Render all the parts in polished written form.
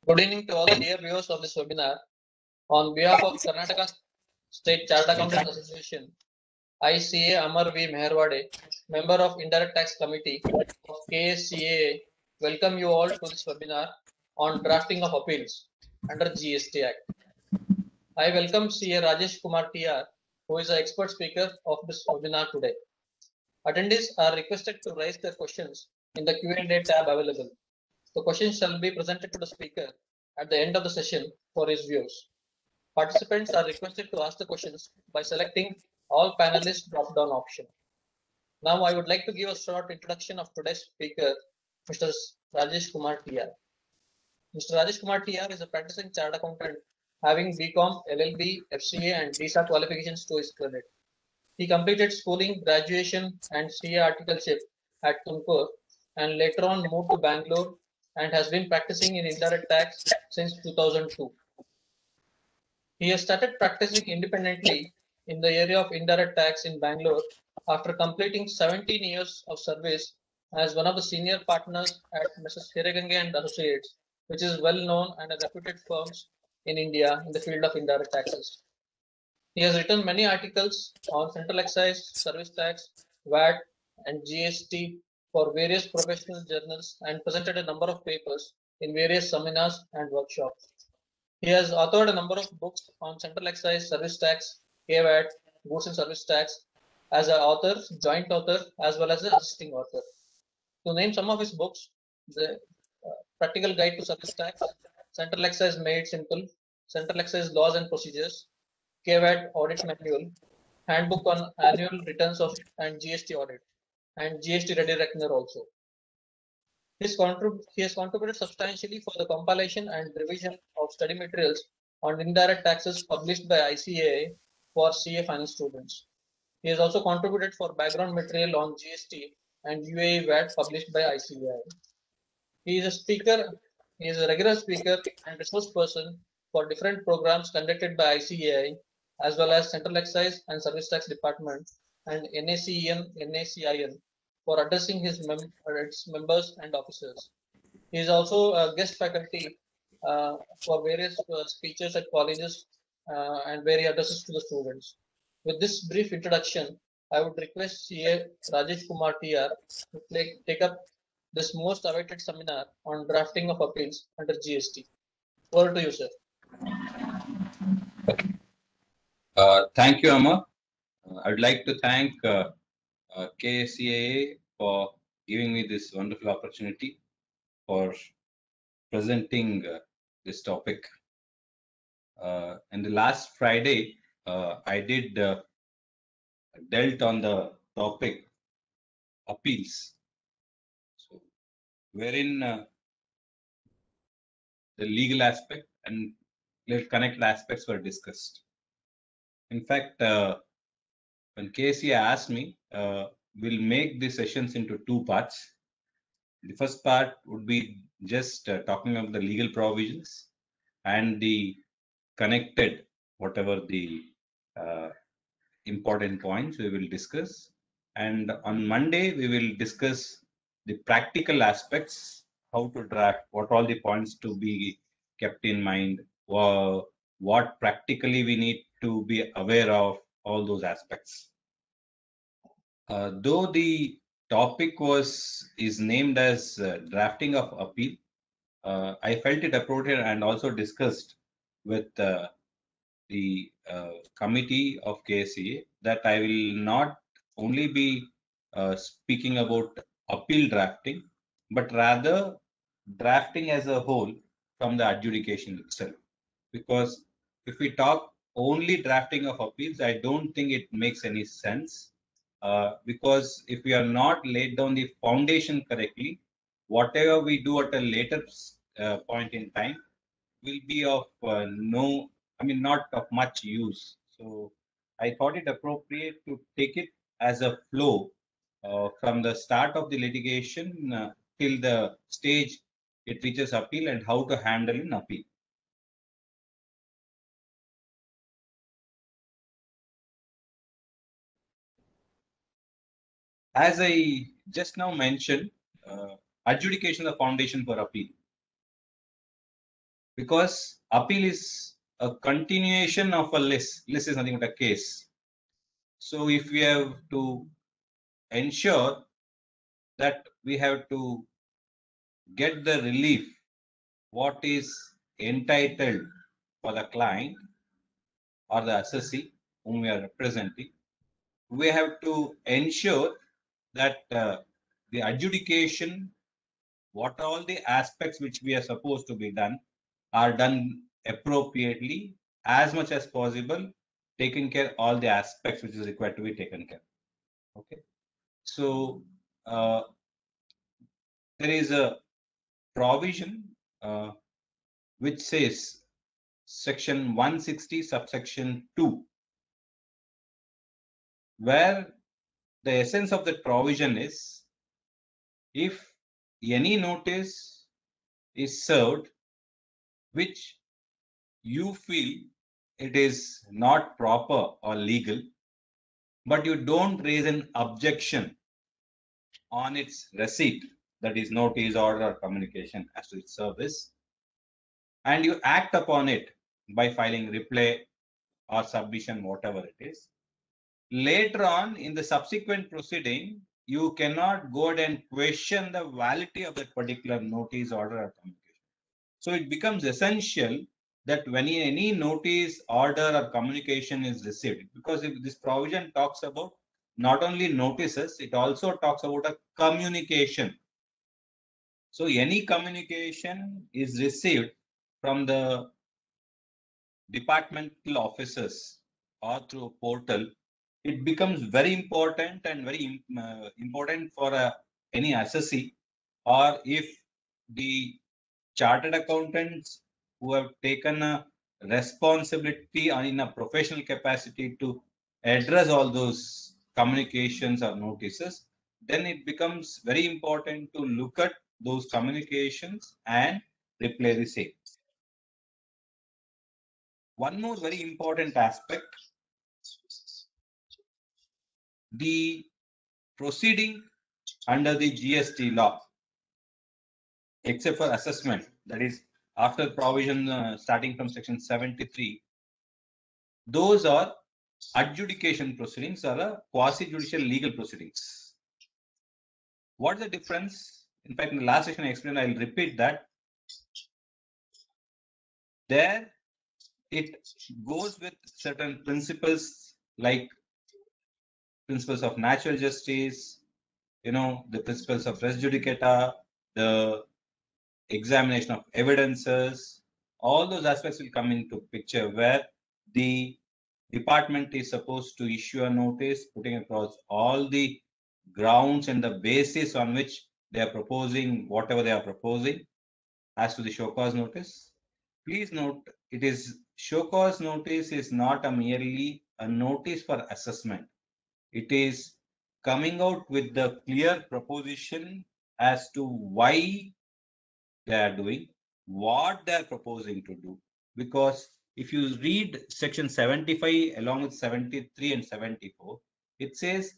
Good evening to all the dear viewers of this webinar. On behalf of Karnataka State Chartered Accountants Association, ICA Amar V. Meherwade, member of Indirect Tax Committee of KSCAA, welcome you all to this webinar on drafting of appeals under GST Act. I welcome CA Rajesh Kumar TR, who is the expert speaker of this webinar today. Attendees are requested to raise their questions in the Q&A tab available. The questions shall be presented to the speaker at the end of the session for his views. Participants are requested to ask the questions by selecting all panelists drop-down option. Now I would like to give a short introduction of today's speaker, Mr. Rajesh Kumar TR. Mr. Rajesh Kumar TR is a practicing chartered accountant having BCom, LLB, FCA and DSA qualifications to his credit. He completed schooling, graduation and CA articleship at Tumkur and later on moved to Bangalore and has been practicing in indirect tax since 2002. He has started practicing independently in the area of indirect tax in Bangalore after completing 17 years of service as one of the senior partners at Mrs. Hiragange and Associates, which is well known and a reputed firms in India in the field of indirect taxes. He has written many articles on central excise, service tax, VAT, and GST for various professional journals and presented a number of papers in various seminars and workshops. He has authored a number of books on central excise, service tax, KVAT, goods and service tax as an author, joint author, as well as an assisting author. To name some of his books, the Practical Guide to Service Tax, Central Excise Made Simple, Central Excise Laws and Procedures, KVAT Audit Manual, Handbook on Annual Returns of and GST Audit, and GST Ready Reckoner also. He has contributed substantially for the compilation and revision of study materials on indirect taxes published by ICAI for CA final students. He has also contributed for background material on GST and UAE VAT published by ICAI. He is a speaker, he is a regular speaker and resource person for different programs conducted by ICAI as well as Central Excise and Service Tax Department and NACIN for addressing its members and officers. He is also a guest faculty for various speeches at colleges and where he addresses to the students. With this brief introduction, I would request CA Rajesh Kumar TR to take up this most awaited seminar on drafting of appeals under GST. Over to you, sir. Thank you, Amar. I would like to thank KSCAA for giving me this wonderful opportunity for presenting this topic. And the last Friday, I did dealt on the topic appeals, so wherein the legal aspect and connected aspects were discussed. In fact, when KSCA asked me, we'll make the sessions into two parts. The first part would be just talking about the legal provisions and the connected, whatever the important points we will discuss. And on Monday, we will discuss the practical aspects, how to draft, what all the points to be kept in mind, what practically we need to be aware of, all those aspects. Though the topic is named as drafting of appeal, I felt it appropriate and also discussed with the committee of KSCA that I will not only be speaking about appeal drafting, but rather drafting as a whole from the adjudication itself. Because if we talk only drafting of appeals, I don't think it makes any sense. Because if we are not laid down the foundation correctly, whatever we do at a later point in time will be of not of much use. So I thought it appropriate to take it as a flow from the start of the litigation till the stage it reaches appeal and how to handle an appeal. As I just now mentioned, adjudication is the foundation for appeal. because appeal is a continuation of a list. List is nothing but a case. So if we have to ensure that we have to get the relief what is entitled for the client or the assessee whom we are representing, we have to ensure that the adjudication, what all the aspects which we are supposed to be done, are done appropriately as much as possible, taking care all the aspects which is required to be taken care. Okay, so there is a provision which says section 160 subsection 2, where the essence of that provision is, if any notice is served which you feel it is not proper or legal, but you don't raise an objection on its receipt, that is notice, order, or communication as to its service, and you act upon it by filing reply or submission, whatever it is, later on in the subsequent proceeding, you cannot go ahead and question the validity of that particular notice, order, or communication. So it becomes essential that when any notice, order, or communication is received, because if this provision talks about not only notices, it also talks about a communication. So any communication is received from the departmental officers or through a portal, it becomes very important and very important for any assessee, or if the chartered accountants who have taken a responsibility in a professional capacity to address all those communications or notices, then it becomes very important to look at those communications and reply the same. One more very important aspect, the proceeding under the GST law, except for assessment, that is after provision starting from section 73, those are adjudication proceedings or a quasi-judicial legal proceedings. What is the difference? In fact, in the last section I explained, I'll repeat that. There it goes with certain principles like principles of natural justice, the principles of res judicata, the examination of evidences, all those aspects will come into picture, where the department is supposed to issue a notice putting across all the grounds and the basis on which they are proposing whatever they are proposing as to the show cause notice. Please note, it is show cause notice is not merely a notice for assessment. It is coming out with the clear proposition as to why they are doing, what they are proposing to do. Because if you read section 75 along with 73 and 74, it says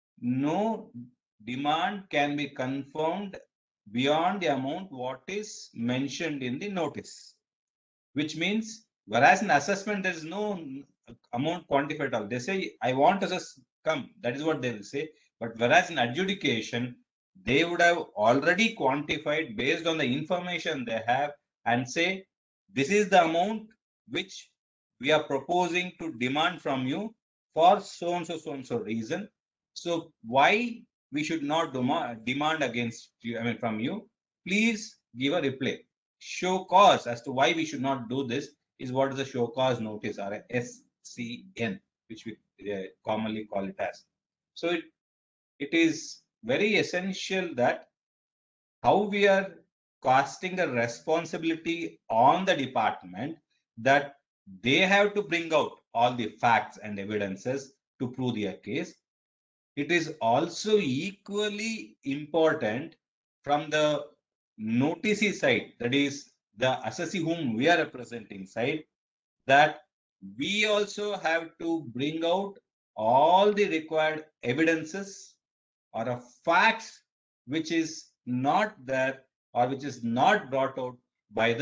no demand can be confirmed beyond the amount what is mentioned in the notice, which means whereas in assessment there is no amount quantified at all. They say I want to assess, come, that is what they will say. But whereas in adjudication, they would have already quantified based on the information they have and say this is the amount which we are proposing to demand from you for so and so reason. So why we should not demand against you, from you, please give a reply. Show cause as to why we should not do this is what is the show cause notice, or a SCN, which we commonly call it as. So it is very essential that how we are casting the responsibility on the department, that they have to bring out all the facts and evidences to prove their case. It is also equally important from the noticee side, that is the assessee whom we are representing side, that we also have to bring out all the required evidences or a facts which is not there or which is not brought out by the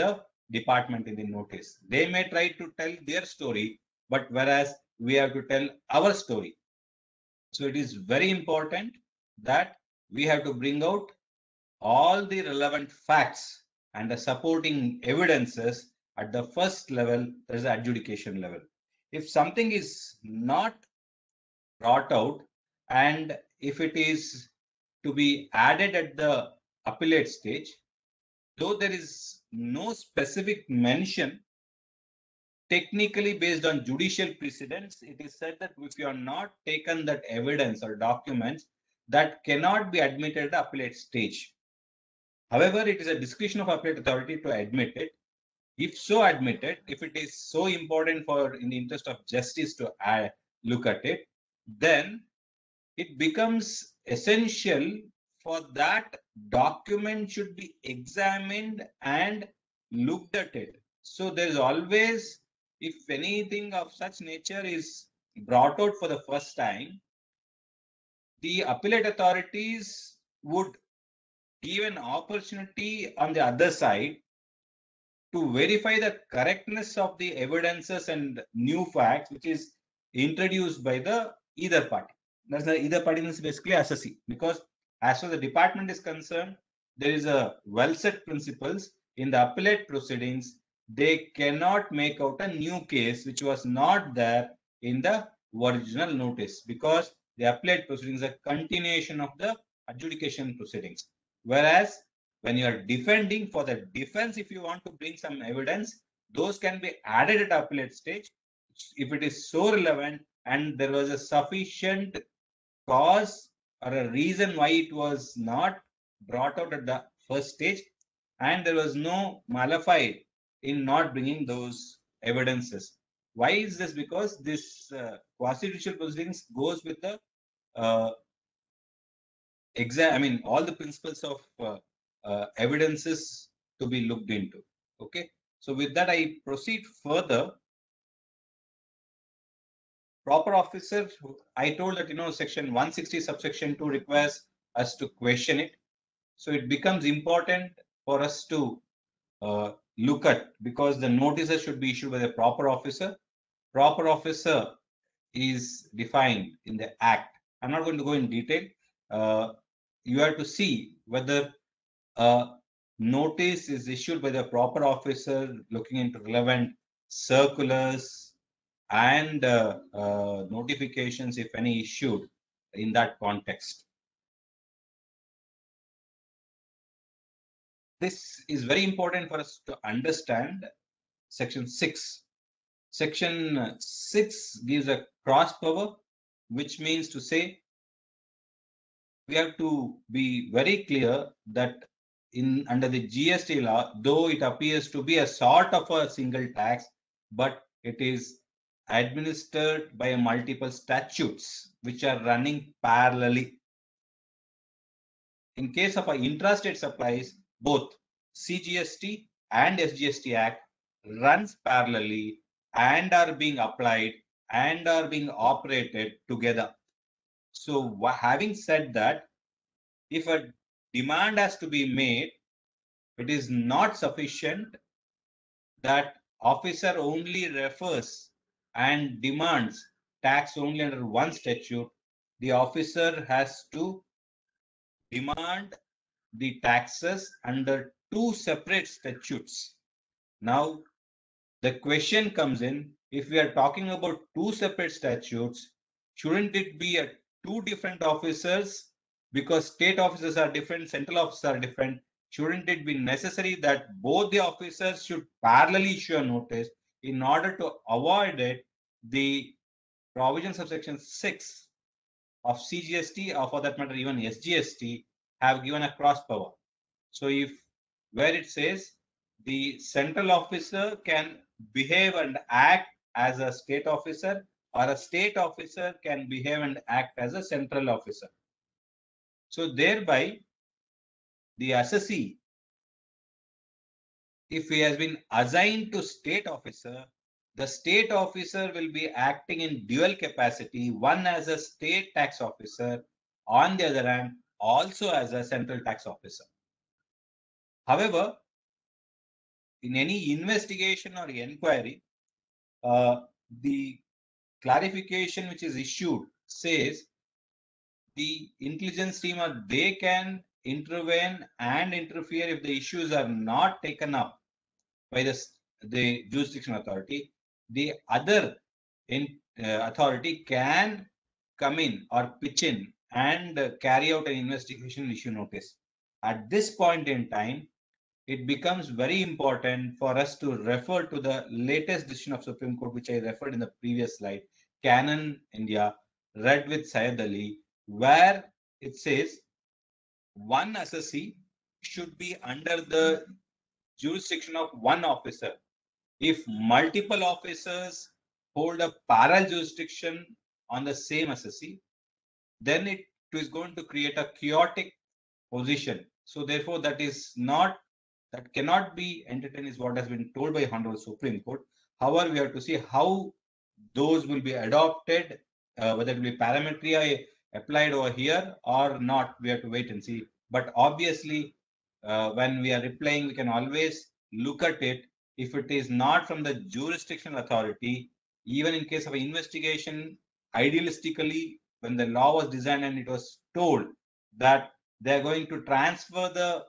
department in the notice. They may try to tell their story, but whereas we have to tell our story. So it is very important that we have to bring out all the relevant facts and the supporting evidences at the first level, that is the adjudication level. If something is not brought out and if it is to be added at the appellate stage, though there is no specific mention, technically based on judicial precedents, it is said that if you are not taken that evidence or documents, that cannot be admitted at the appellate stage. However, it is a discretion of appellate authority to admit it. If so admitted, if it is so important for in the interest of justice to look at it, then it becomes essential for that document should be examined and looked at it. So there is always, if anything of such nature is brought out for the first time, the appellate authorities would give an opportunity on the other side to verify the correctness of the evidences and new facts which is introduced by the either party. That's the either party is basically assessee, because as far as the department is concerned, there is a well set principles in the appellate proceedings. They cannot make out a new case which was not there in the original notice, because the appellate proceedings are continuation of the adjudication proceedings. Whereas when you are defending, for the defense, if you want to bring some evidence, those can be added at appellate stage if it is so relevant and there was a sufficient cause or a reason why it was not brought out at the first stage, and there was no malafide in not bringing those evidences. Why is this? Because this quasi-judicial proceedings goes with the all the principles of evidences to be looked into. Okay. So with that, I proceed further. Proper officer, I told that, section 160 subsection 2 requires us to question it. So it becomes important for us to look at, because the notices should be issued by the proper officer. Proper officer is defined in the act. I'm not going to go in detail. You have to see whether a notice is issued by the proper officer looking into relevant circulars and notifications, if any, issued in that context. This is very important for us to understand. Section 6. Section 6 gives a cross power, which means to say we have to be very clear that under the GST law, though it appears to be a sort of a single tax, but it is administered by multiple statutes which are running parallelly. In case of intrastate supplies, both CGST and SGST Act runs parallelly and are being applied and are being operated together. So having said that, if a demand has to be made, it is not sufficient that officer only refers and demands tax only under one statute. The officer has to demand the taxes under two separate statutes. Now, the question comes in, if we are talking about two separate statutes, shouldn't it be two different officers? Because state officers are different, central officers are different. Shouldn't it be necessary that both the officers should parallelly issue a notice? In order to avoid it, the provisions of section 6 of CGST, or for that matter even SGST, have given a cross power. So if where it says the central officer can behave and act as a state officer, or a state officer can behave and act as a central officer. So thereby the assessee, if he has been assigned to state officer, the state officer will be acting in dual capacity, one as a state tax officer, on the other hand also as a central tax officer. However, in any investigation or inquiry, the clarification which is issued says the intelligence team or they can intervene and interfere if the issues are not taken up by the jurisdiction authority. The other authority can come in or pitch in and carry out an investigation issue notice. At this point in time, it becomes very important for us to refer to the latest decision of Supreme Court, which I referred in the previous slide, Canon India, read with Syed Ali, where it says one assessee should be under the jurisdiction of one officer. If multiple officers hold a parallel jurisdiction on the same assessee, then it is going to create a chaotic position. So therefore, that cannot be entertained is what has been told by Honorable Supreme Court. However, we have to see how those will be adopted, whether it will be parametry applied over here or not. We have to wait and see. But obviously, when we are replying, we can always look at it. If it is not from the jurisdictional authority, even in case of an investigation, idealistically, when the law was designed and it was told that they are going to transfer the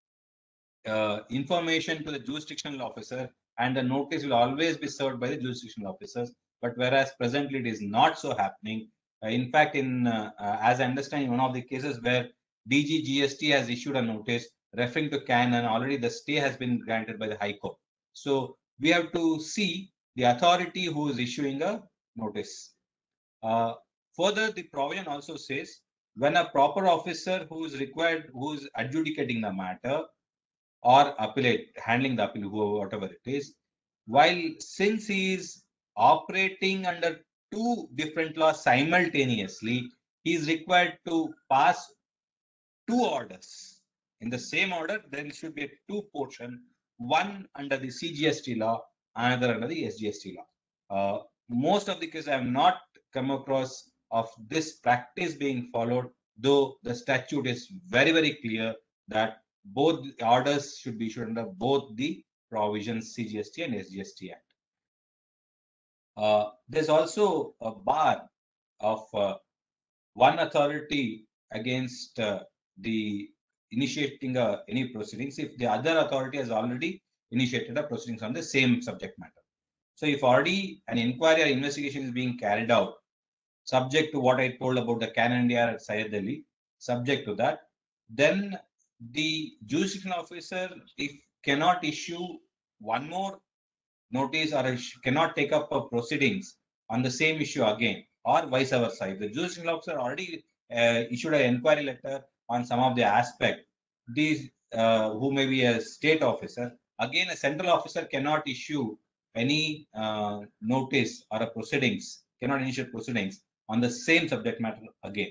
information to the jurisdictional officer and the notice will always be served by the jurisdictional officers. But whereas presently it is not so happening. In fact, as I understand, in one of the cases where DGGST has issued a notice referring to Canon, already the stay has been granted by the High Court. So we have to see the authority who is issuing a notice. Further, the provision also says when a proper officer who is required, who is adjudicating the matter or handling the appeal, whatever it is, since he is operating under two different laws simultaneously, he is required to pass two orders. In the same order, there should be a two portion, one under the CGST law, another under the SGST law. Most of the cases I have not come across of this practice being followed, though the statute is very, very clear that both orders should be issued under both the provisions CGST and SGST Act. There's also a bar of one authority against the initiating any proceedings if the other authority has already initiated a proceedings on the same subject matter. So if already an inquiry or investigation is being carried out, subject to what I told about the Canon India at Syed Ali, subject to that, then the jurisdictional officer, if cannot issue one more notice or cannot take up proceedings on the same issue again, or vice versa. If the jurisdictional officer already issued an inquiry letter on some of the aspect, these who may be a state officer, again a central officer cannot issue any notice or a proceedings, cannot initiate proceedings on the same subject matter again.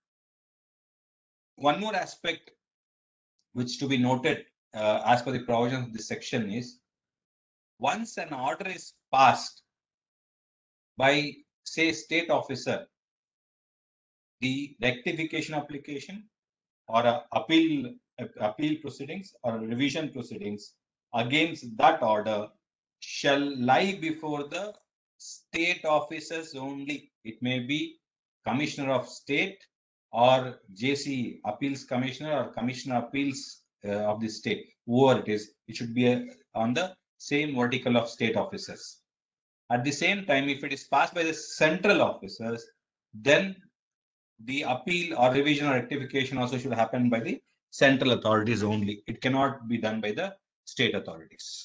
One more aspect which to be noted as per the provisions of this section is, once an order is passed by, say, state officer, the rectification application or appeal proceedings or revision proceedings against that order shall lie before the state officers only. It may be Commissioner of State or JC Appeals Commissioner or Commissioner Appeals of the state, whoever it is. It should be on the same vertical of state officers. At the same time, if it is passed by the central officers, then the appeal or revision or rectification also should happen by the central authorities only. It cannot be done by the state authorities.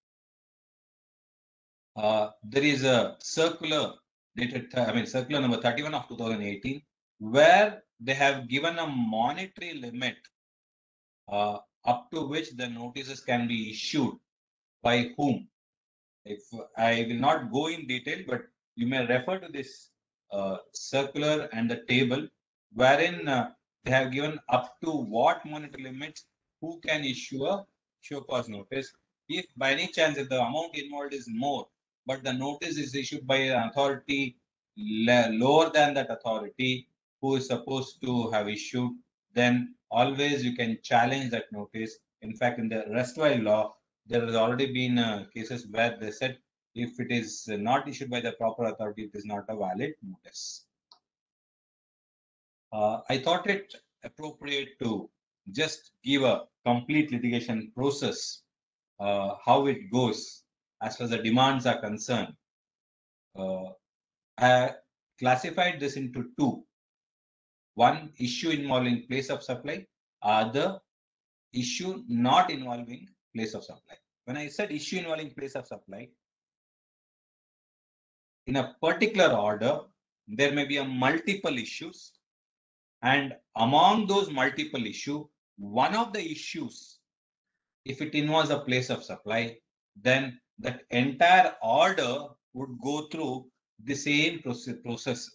There is a circular dated, circular number 31 of 2018, where they have given a monetary limit up to which the notices can be issued by whom. If I will not go in detail, but you may refer to this circular and the table, wherein they have given up to what monetary limits who can issue a show cause notice. If by any chance, if the amount involved is more, but the notice is issued by an authority lower than that authority who is supposed to have issued, then always you can challenge that notice. In fact, in the erstwhile law, there has already been cases where they said if it is not issued by the proper authority, it is not a valid notice. I thought it appropriate to just give a complete litigation process, how it goes as far as the demands are concerned. I classified this into two. One, issue involving place of supply, other issue not involving place of supply. When I said issue involving place of supply, in a particular order, there may be a multiple issues, and among those multiple issues, one of the issues, if it involves a place of supply, then that entire order would go through the same process.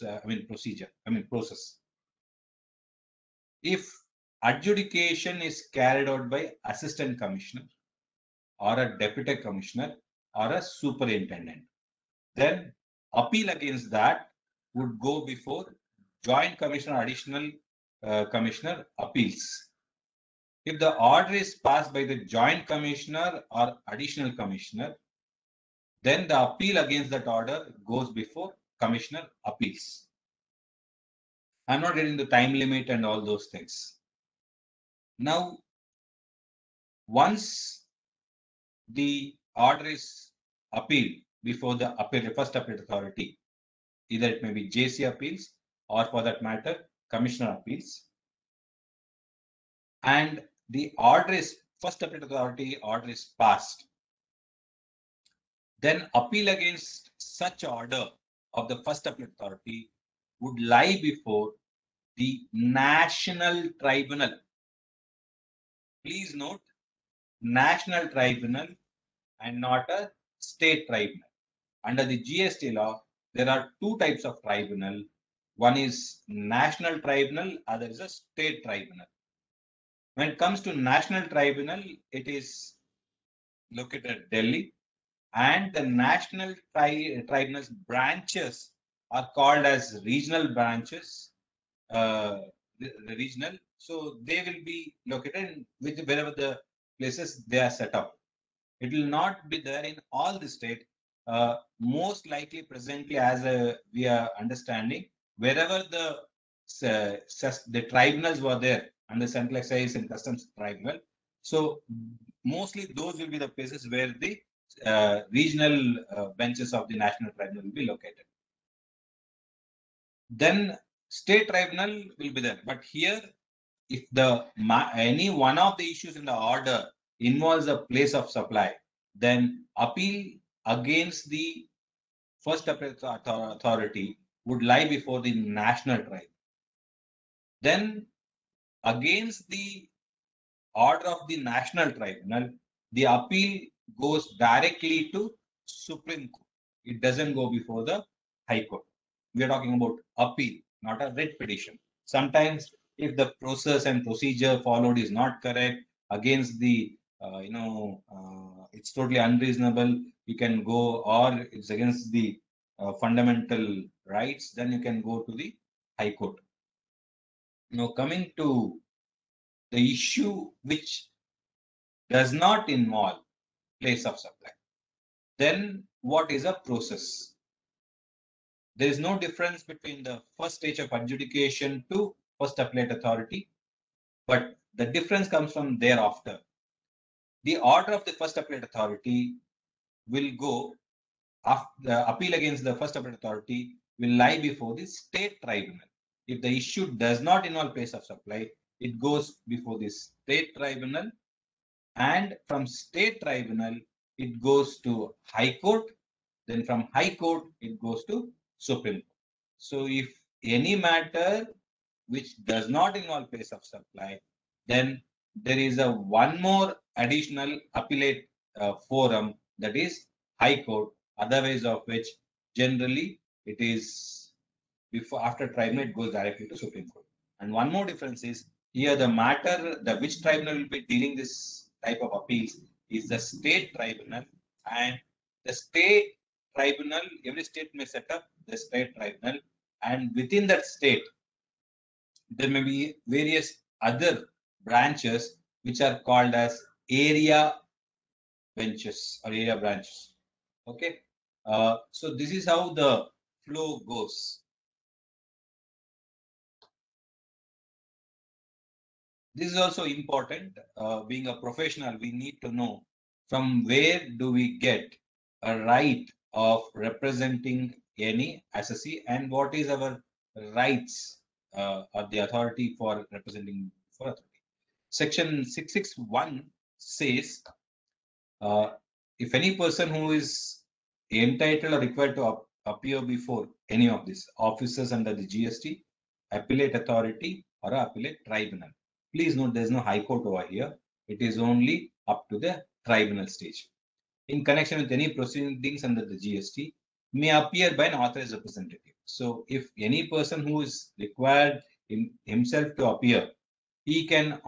If adjudication is carried out by assistant commissioner or a deputy commissioner or a superintendent, then appeal against that would go before joint commissioner, additional commissioner appeals. If the order is passed by the joint commissioner or additional commissioner, then the appeal against that order goes before commissioner appeals. I'm not getting the time limit and all those things. Now, once the order is appealed before the first appellate authority, either it may be JC appeals or for that matter, commissioner appeals, and the order is first appellate authority order is passed, then appeal against such order of the first appellate authority would lie before the national tribunal. Please note, national tribunal and not a state tribunal. Under the GST law, there are two types of tribunal. One is national tribunal, other is a state tribunal. When it comes to national tribunal, it is located at Delhi, and the national tribunal's branches are called as regional branches, the regional. So they will be located with wherever the places they are set up. It will not be there in all the state. Most likely presently, as we are understanding, wherever the tribunals were there under Central Excise and Customs Tribunal, so mostly those will be the places where the regional benches of the National Tribunal will be located. Then state tribunal will be there, but here, if any one of the issues in the order involves a place of supply, then appeal against the first appellate authority would lie before the national tribunal. Then against the order of the national tribunal, the appeal goes directly to Supreme Court. It doesn't go before the High Court. We are talking about appeal, not a writ petition. Sometimes if the process and procedure followed is not correct, against the it's totally unreasonable, you can go, or it's against the fundamental rights, then you can go to the High Court. Now, coming to the issue which does not involve place of supply, then what is a process? There is no difference between the first stage of adjudication to first appellate authority, but the difference comes from thereafter. The order of the first appellate authority will go after the appeal against the first appellate authority will lie before the state tribunal. If the issue does not involve place of supply, it goes before the state tribunal, and from state tribunal it goes to High Court. Then from High Court it goes to Supreme Court. So if any matter which does not involve place of supply, then there is a one more additional appellate forum, that is High Court, otherwise of which generally it is after tribunal it goes directly to Supreme Court. And one more difference is here the matter, which tribunal will be dealing this type of appeals is the state tribunal, and the state tribunal, every state may set up the state tribunal, and within that state there may be various other branches which are called as area benches or area branches. Okay. So this is how the flow goes. This is also important. Being a professional, we need to know from where do we get a right of representing any assessee and what is our rights or the authority for representing for authority. Section 661 says if any person who is entitled or required to appear before any of these officers under the GST, appellate authority or appellate tribunal. Please note there is no high court over here. It is only up to the tribunal stage. In connection with any proceedings under the GST, may appear by an authorized representative. So if any person who is required himself to appear, he can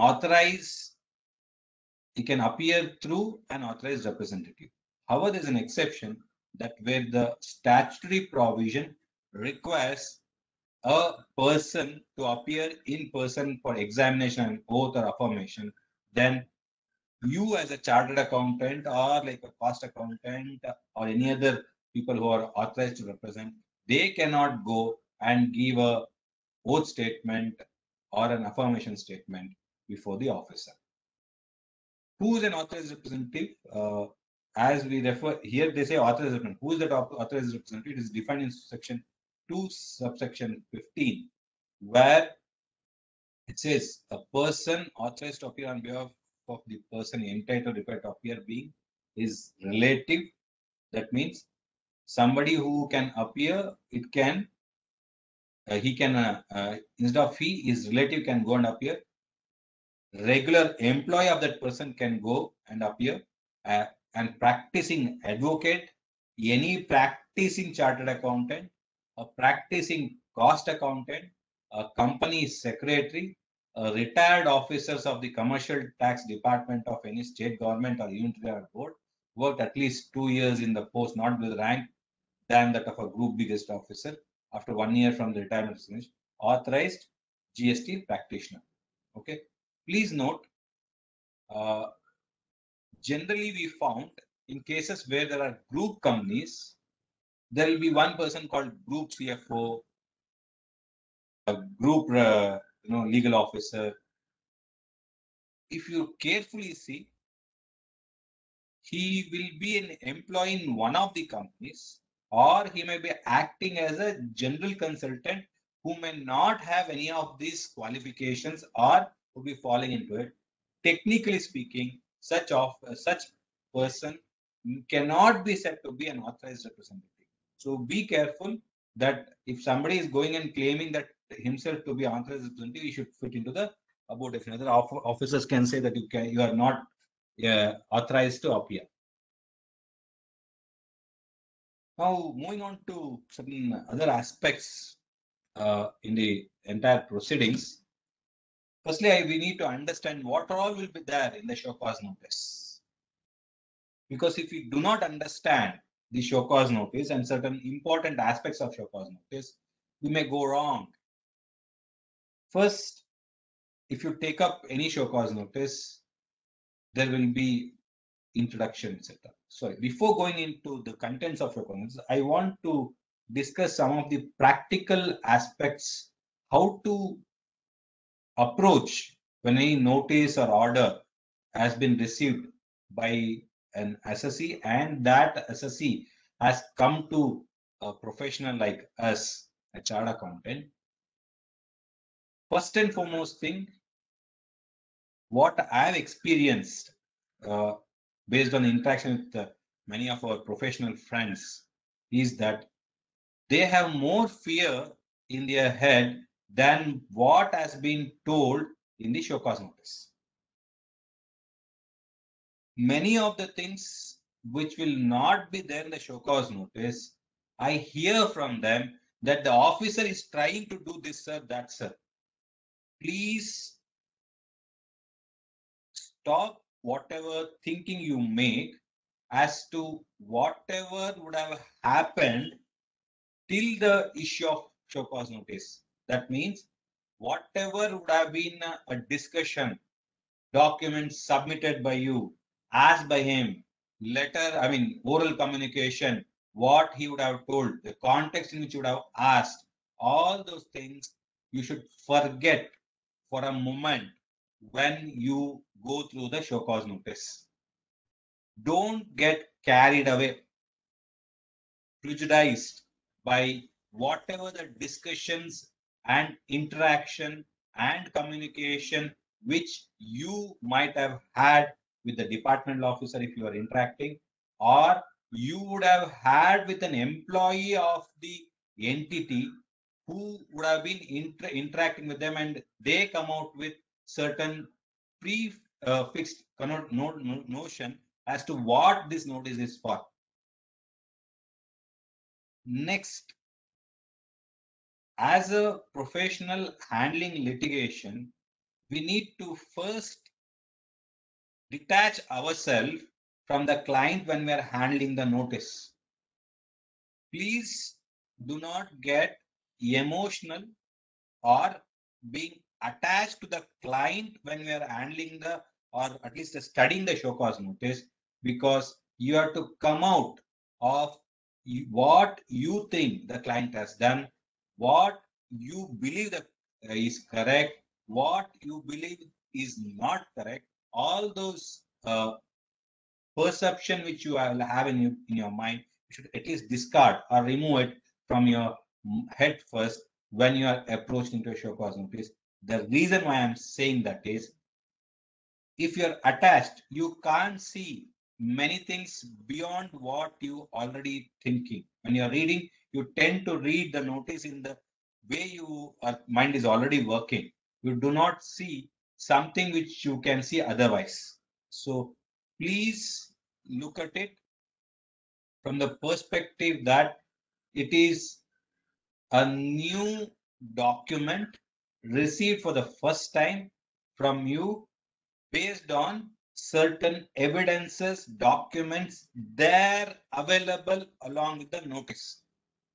appear through an authorized representative. However, there is an exception that where the statutory provision requires a person to appear in person for examination and oath or affirmation, then you as a chartered accountant or like a cost accountant or any other people who are authorized to represent, they cannot go and give a oath statement or an affirmation statement before the officer. Who is an authorized representative? As we refer here, they say authorized representative. Who is that authorized representative? It is defined in section 2, subsection 15, where it says a person authorized to appear on behalf of the person entitled required to appear being is relative. That means somebody who can appear, it can he can instead of he, his relative can go and appear. Regular employee of that person can go and appear, and practicing advocate, any practicing chartered accountant, a practicing cost accountant, a company secretary, retired officers of the commercial tax department of any state government or unitary board, worked at least 2 years in the post, not with rank than that of a group biggest officer after 1 year from the retirement finish, authorized GST practitioner. Okay. Please note, generally we found in cases where there are group companies, there will be one person called group CFO, a group legal officer. If you carefully see, he will be an employee in one of the companies, or he may be acting as a general consultant who may not have any of these qualifications or will be falling into it. Technically speaking, such person cannot be said to be an authorized representative. So be careful that if somebody is going and claiming that himself to be authorized representative, he should fit into the above definition. Other officers can say that you are not authorized to appear. Now, moving on to certain other aspects in the entire proceedings. Firstly, we need to understand what all will be there in the show cause notice. Because if we do not understand the show cause notice and certain important aspects of show cause notice, we may go wrong. First, if you take up any show cause notice, there will be introduction, etc. So before going into the contents of show cause notice, I want to discuss some of the practical aspects, how to approach when any notice or order has been received by an assessee and that assessee has come to a professional like us, a chartered accountant. First and foremost thing, what I have experienced based on interaction with many of our professional friends is that they have more fear in their head than what has been told in the show cause notice. Many of the things which will not be there in the show cause notice, I hear from them that the officer is trying to do this, sir, that, sir. Please stop whatever thinking you make as to whatever would have happened till the issue of show cause notice. That means whatever would have been a discussion, documents submitted by you, asked by him, letter, I mean, oral communication, what he would have told, the context in which he would have asked, all those things you should forget for a moment when you go through the show cause notice. Don't get carried away, prejudiced by whatever the discussions and interaction and communication which you might have had with the departmental officer if you are interacting, or you would have had with an employee of the entity who would have been interacting with them, and they come out with certain prefixed notion as to what this notice is for. Next, as a professional handling litigation, we need to first detach ourselves from the client when we are handling the notice. Please do not get emotional or being attached to the client when we are handling the, or at least studying the show cause notice, because you have to come out of what you think the client has done, what you believe that is correct, what you believe is not correct. All those perception which you have in your mind, you should at least discard or remove it from your head first when you are approached into a show cause notice. The reason why I'm saying that is, if you're attached, you can't see many things beyond what you already thinking. When you're reading, you tend to read the notice in the way your mind is already working. You do not see something which you can see otherwise. So please look at it from the perspective that it is a new document received for the first time from you based on certain evidences, documents there available along with the notice.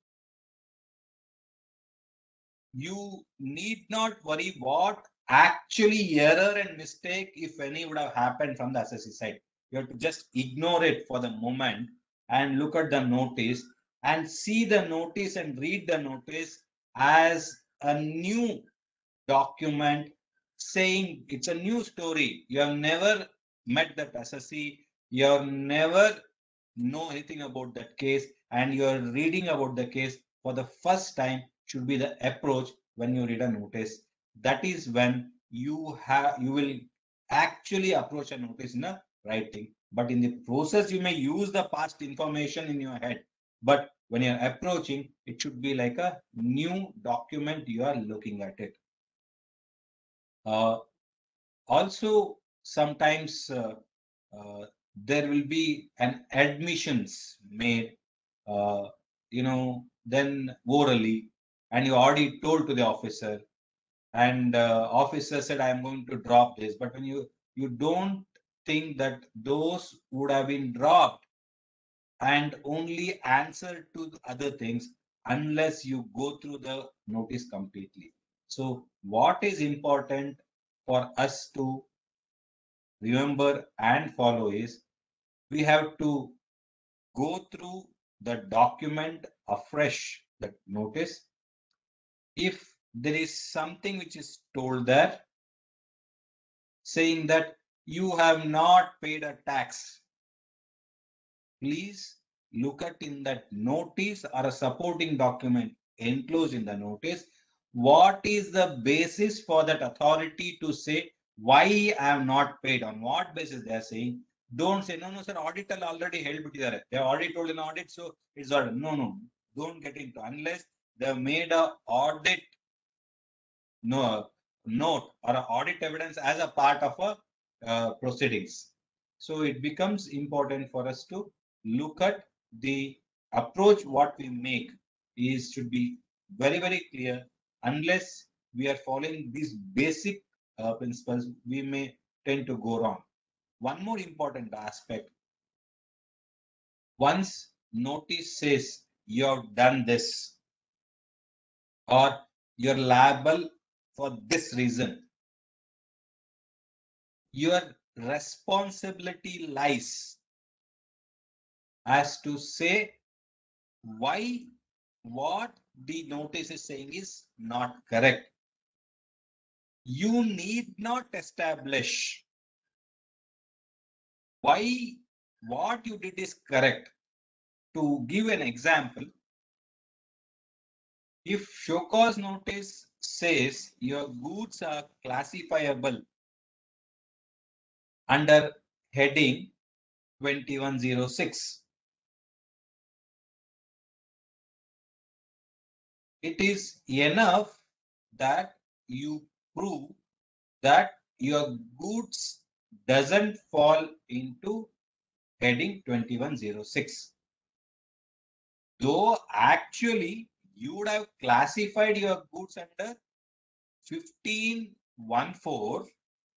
You need not worry what actually error and mistake, if any, would have happened from the assessee side. You have to just ignore it for the moment and look at the notice and see the notice and read the notice as a new document saying it's a new story. You have never met that assessee, you have never know anything about that case, and you are reading about the case for the first time should be the approach when you read a notice. That is when you will actually approach a notice in a writing. But in the process, you may use the past information in your head. But when you're approaching, it should be like a new document you are looking at it. Also, sometimes there will be an admissions made, then orally, and you already told to the officer, and officer said, "I am going to drop this." But when you don't think that those would have been dropped and only answer to the other things unless you go through the notice completely. So, what is important for us to remember and follow is we have to go through the document afresh, that notice. If there is something which is told there saying that you have not paid a tax, please look at in that notice or a supporting document enclosed in the notice, what is the basis for that authority to say why I am not paid, on what basis they are saying. Don't say, no, sir, auditor already held it. They already told an audit, so it's ordered. No, don't get into, unless they have made a audit note or an audit evidence as a part of a proceedings. So it becomes important for us to look at the approach what we make is should be very, very clear. Unless we are following these basic principles, we may tend to go wrong. One more important aspect, once notice says you have done this or you're liable for this reason, your responsibility lies as to say why what the notice is saying is not correct. You need not establish why what you did is correct. To give an example, if show cause notice says your goods are classifiable under heading 2106, it is enough that you prove that your goods doesn't fall into heading 2106. Though actually you would have classified your goods under 1514,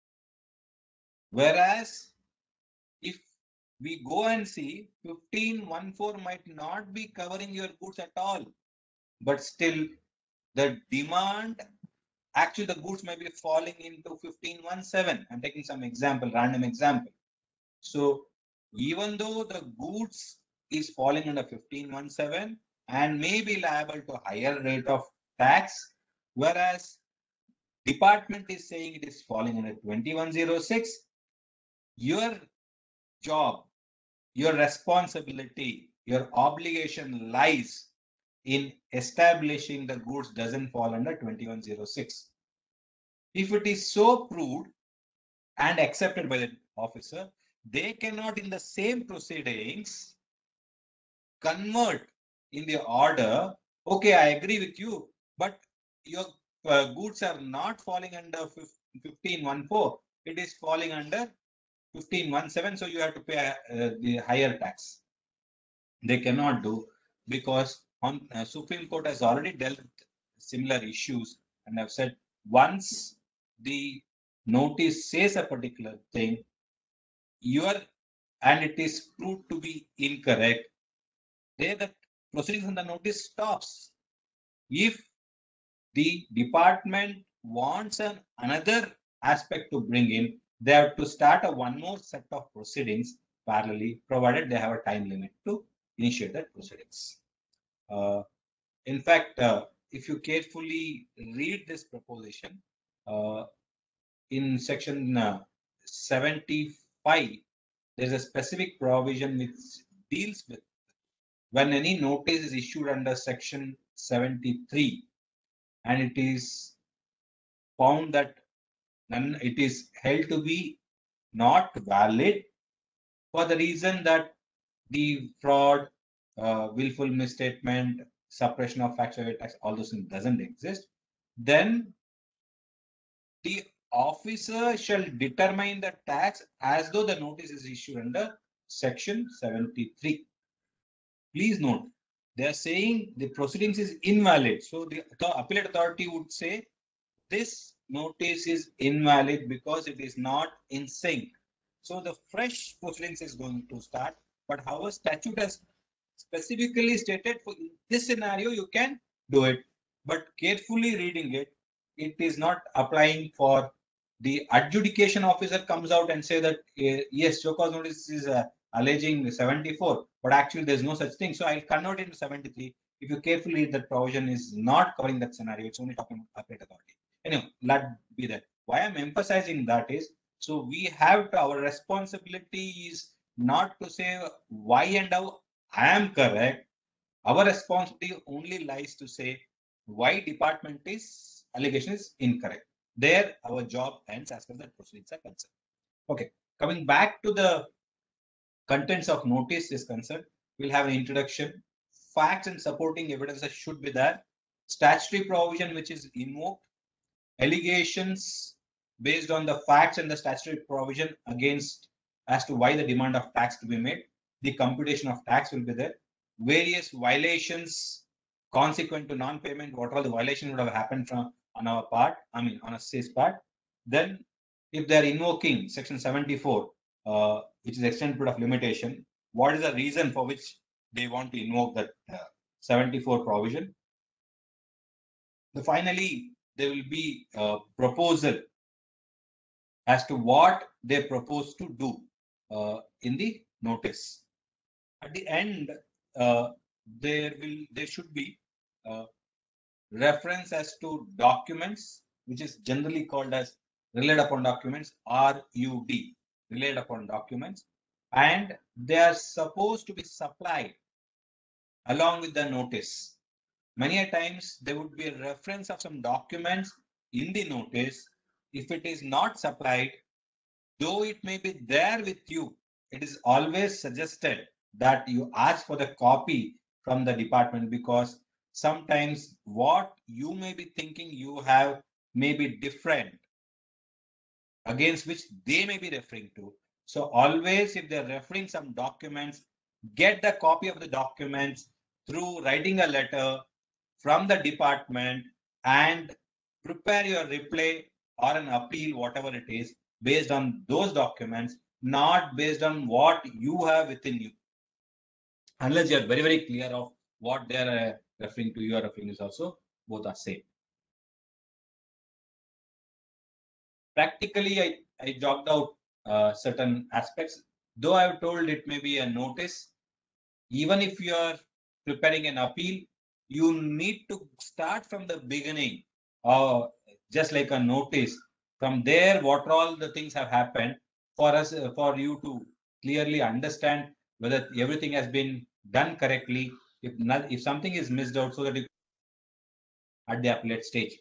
whereas if we go and see 1514 might not be covering your goods at all, but still the demand, actually the goods may be falling into 1517. I'm taking some example, random example. So even though the goods is falling under 1517 and may be liable to higher rate of tax, whereas department is saying it is falling under 2106, your job, your responsibility, your obligation lies in establishing the goods doesn't fall under 2106. If it is so proved and accepted by the officer, they cannot in the same proceedings convert in the order, okay, I agree with you, but your goods are not falling under 1514, it is falling under 1517, so you have to pay the higher tax. They cannot do, because on Supreme Court has already dealt with similar issues and have said once the notice says a particular thing, and it is proved to be incorrect, there the proceedings on the notice stops. If the department wants another aspect to bring in, they have to start one more set of proceedings parallelly, provided they have a time limit to initiate that proceedings. In fact, if you carefully read this proposition, in section 75, there's a specific provision which deals with when any notice is issued under section 73 and it is found that it is held to be not valid for the reason that the fraud, willful misstatement, suppression of facts, all those things doesn't exist, then the officer shall determine the tax as though the notice is issued under section 73. Please note, they are saying the proceedings is invalid. So the appellate authority would say this notice is invalid because it is not in sync. So the fresh proceedings is going to start. But however, statute has specifically stated for this scenario, you can do it. But carefully reading it, it is not applying for the adjudication officer comes out and say that yes, show cause notice is alleging 74, but actually there's no such thing. So I'll convert it into 73. If you carefully read, that provision is not covering that scenario. It's only talking about appellate authority. Anyway, let be that. Why I'm emphasizing that is, so we have to, our responsibility is not to say why and how I am correct. Our responsibility only lies to say why department is allegation is incorrect. There, our job ends as far as the proceedings are concerned. Okay, coming back to the contents of notice is concerned, we'll have an introduction. Facts and supporting evidences should be there. Statutory provision which is invoked. Allegations based on the facts and the statutory provision against as to why the demand of tax to be made. The computation of tax will be there. Various violations consequent to non-payment, what all the violation would have happened from on our part, I mean on a state's part. Then if they are invoking section 74, which is extended period of limitation, what is the reason for which they want to invoke that 74 provision? Finally, there will be a proposal as to what they propose to do in the notice. At the end, there should be reference as to documents, which is generally called as relied upon documents, RUD, relied upon documents, and they are supposed to be supplied along with the notice. Many a times there would be a reference of some documents in the notice. If it is not supplied, though it may be there with you, it is always suggested that you ask for the copy from the department, because sometimes what you may be thinking you have may be different against which they may be referring to. So always, if they're referring some documents, get the copy of the documents through writing a letter from the department and prepare your reply or an appeal, whatever it is, based on those documents, not based on what you have within you. Unless you're very, very clear of what they're referring to, you are referring is also, both are same. Practically, I jogged out certain aspects, though I've told it may be a notice. Even if you are preparing an appeal, you need to start from the beginning, just like a notice. From there, what all the things have happened for us, for you to clearly understand whether everything has been done correctly. If not, if something is missed out, so that you at the appellate stage,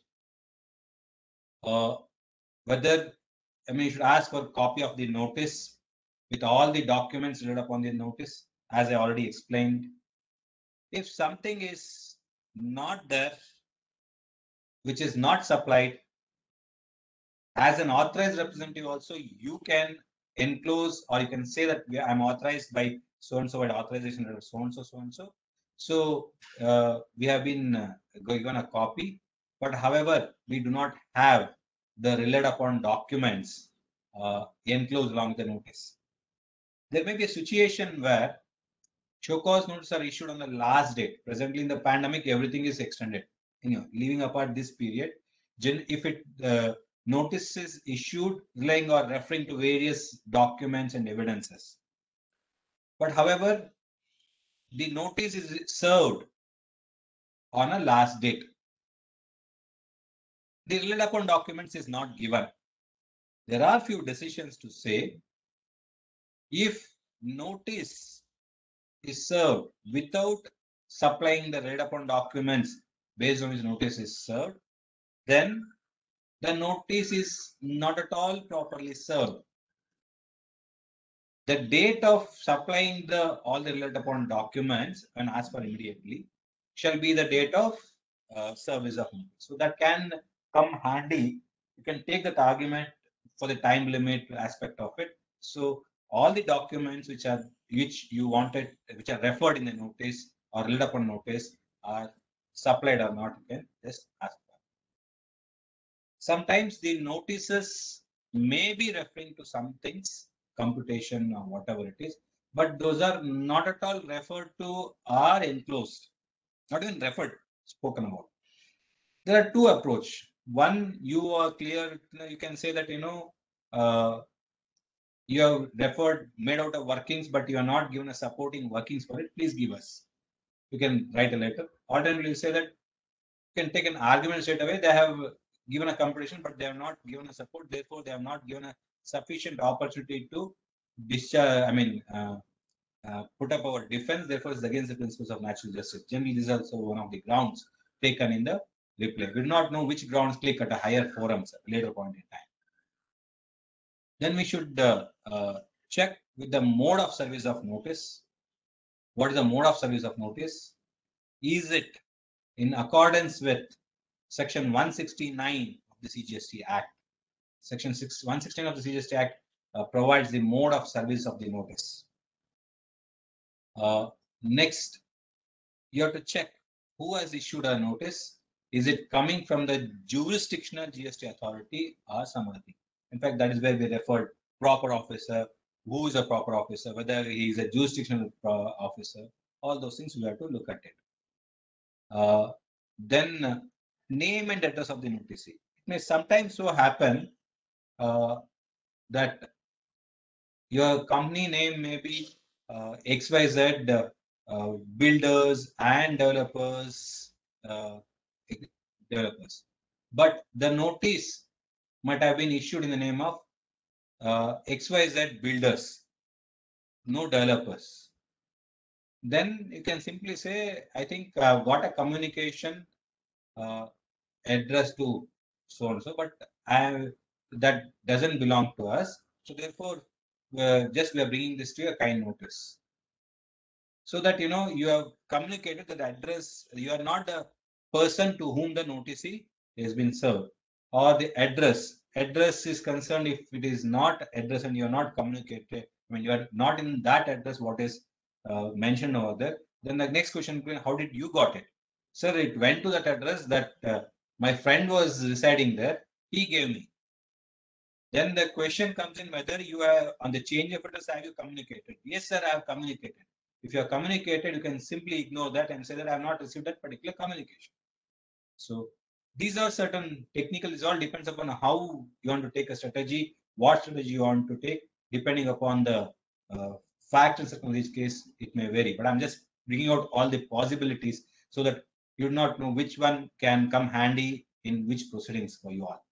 whether you should ask for a copy of the notice with all the documents read upon the notice, as I already explained. If something is not there, which is not supplied, as an authorized representative also, you can enclose, or you can say that I'm authorized by so-and-so, by authorization letter so-and-so, so-and-so. So we have been given a copy, but however, we do not have the relied upon documents enclosed along with the notice. There may be a situation where show cause notices are issued on the last date. Presently in the pandemic, everything is extended. Leaving apart this period, if it notice is issued relying or referring to various documents and evidences. But however, the notice is served on a last date. The relied upon documents is not given. There are few decisions to say, if notice is served without supplying the relied upon documents based on which notice is served, then the notice is not at all properly served. The date of supplying all the relied upon documents when asked for immediately shall be the date of service of notice. So that can come handy. You can take that argument for the time limit aspect of it. So all the documents which you wanted, which are referred in the notice or relied upon notice, are supplied or not, you can just ask for. Sometimes the notices may be referring to some things, computation or whatever it is, but those are not at all referred to or enclosed, not even referred, spoken about. There are two approaches. One, you are clear, you can say that, you have referred, made out of workings, but you are not given a supporting workings for it. Please give us. You can write a letter. Alternatively, you say that you can take an argument straight away. They have given a computation, but they have not given a support. Therefore, they have not given a sufficient opportunity to discharge, put up our defense. Therefore, it's against the principles of natural justice. Generally, this is also one of the grounds taken in the reply. We do not know which grounds click at a higher forum at a later point in time. Then we should check with the mode of service of notice. What is the mode of service of notice? Is it in accordance with Section 169 of the CGST Act? Section 169 of the CGST Act provides the mode of service of the notice. Next, you have to check who has issued a notice. Is it coming from the jurisdictional GST authority or some other thing? In fact, that is where we referred proper officer, who is a proper officer, whether he is a jurisdictional officer, all those things we have to look at it. Then name and address of the noticee. It may sometimes so happen that your company name may be XYZ builders and developers, developers. But the notice might have been issued in the name of XYZ builders, no developers. Then you can simply say, I think what a communication addressed to so and so, but that doesn't belong to us. So therefore, just we are bringing this to a kind notice, so that you have communicated that address. You are not the person to whom the notice has been served, or the address. Address is concerned if it is not address and you are not communicated. When you are not in that address, what is mentioned over there, then the next question will be, how did you got it? Sir, it went to that address that my friend was residing there. He gave me. Then the question comes in whether you are on the change of address, have you communicated? Yes, sir, I have communicated. If you have communicated, you can simply ignore that and say that I have not received that particular communication. So these are certain technical, it all depends upon how you want to take a strategy, what strategy you want to take, depending upon the factors in each case, it may vary. But I'm just bringing out all the possibilities so that you do not know which one can come handy in which proceedings for you all.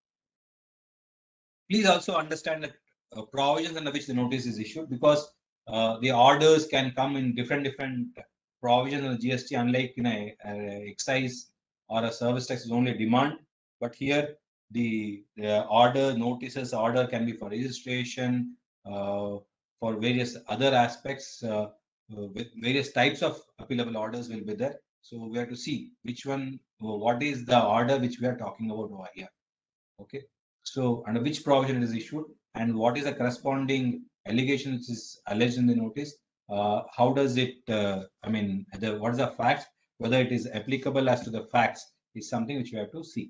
Please also understand that provisions under which the notice is issued, because the orders can come in different provisions of the GST, unlike in a excise or a service tax is only demand. But here the order notices order can be for registration, for various other aspects, with various types of appealable orders will be there. So we have to see which one, what is the order which we are talking about over here. Okay. So under which provision it is issued and what is the corresponding allegation which is alleged in the notice? How does it, what is the facts? Whether it is applicable as to the facts is something which we have to see.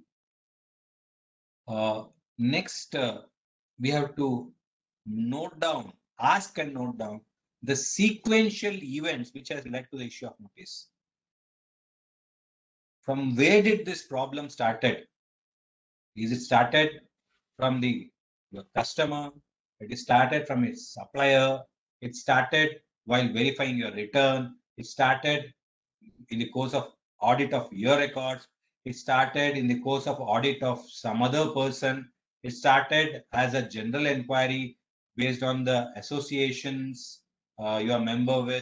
Next, we have to note down, ask and note down the sequential events which has led to the issue of notice. From where did this problem started? Is it started from your customer? It is started from its supplier. It started while verifying your return. It started in the course of audit of your records. It started in the course of audit of some other person. It started as a general inquiry based on the associations you are member with.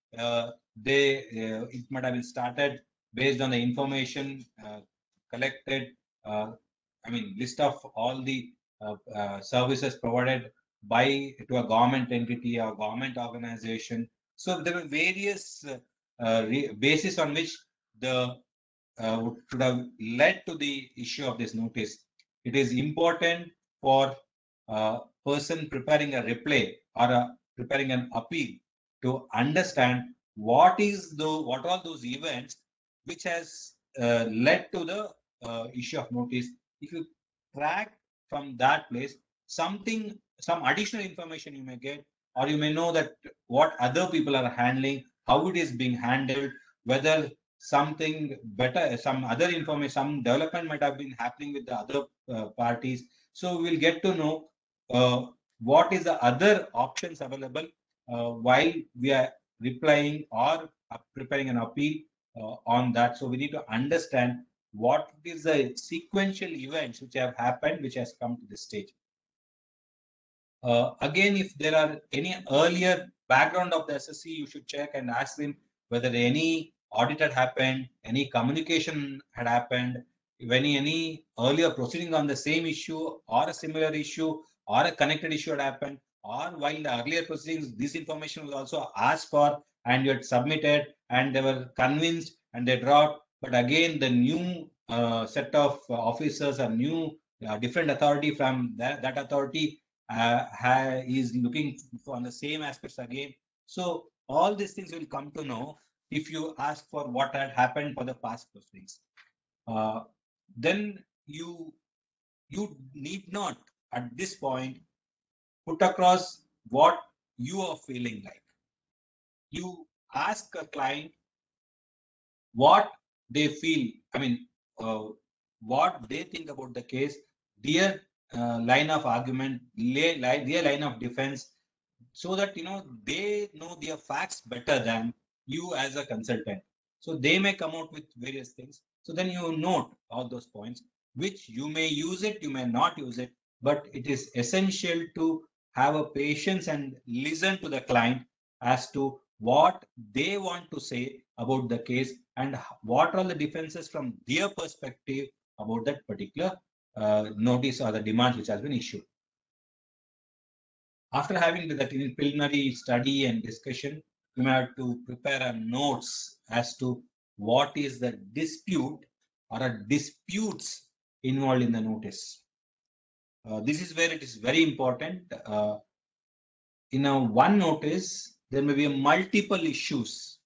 It might have been started based on the information collected. List of all the services provided by to a government entity or government organization. So there were various basis on which the should have led to the issue of this notice. It is important for a person preparing a reply or preparing an appeal to understand what are those events which has led to the issue of notice. If you track from that place, some additional information you may get, or you may know that what other people are handling, how it is being handled, whether something better, some other information, some development might have been happening with the other parties. So we'll get to know what is the other options available while we are replying or preparing an appeal on that. So we need to understand what is the sequential events which have happened, which has come to this stage. Again, if there are any earlier background of the SSC, you should check and ask them whether any audit had happened, any communication had happened, when any earlier proceeding on the same issue or a similar issue or a connected issue had happened, or while the earlier proceedings, this information was also asked for and you had submitted and they were convinced and they dropped. But again, the new set of officers or new different authority from that authority is looking on the same aspects again. So all these things will come to know if you ask for what had happened for the past proceedings. Then you need not at this point put across what you are feeling like. You ask a client what they feel, what they think about the case, their line of argument, their line of defense. so that they know their facts better than you as a consultant. So they may come out with various things. So then you note all those points, which you may use it, you may not use it, but it is essential to have a patience and listen to the client as to what they want to say about the case and what are the defenses from their perspective about that particular notice or the demands which has been issued. After having that preliminary study and discussion, you may have to prepare a notes as to what is the dispute or disputes involved in the notice. This is where it is very important. In a one notice, there may be multiple issues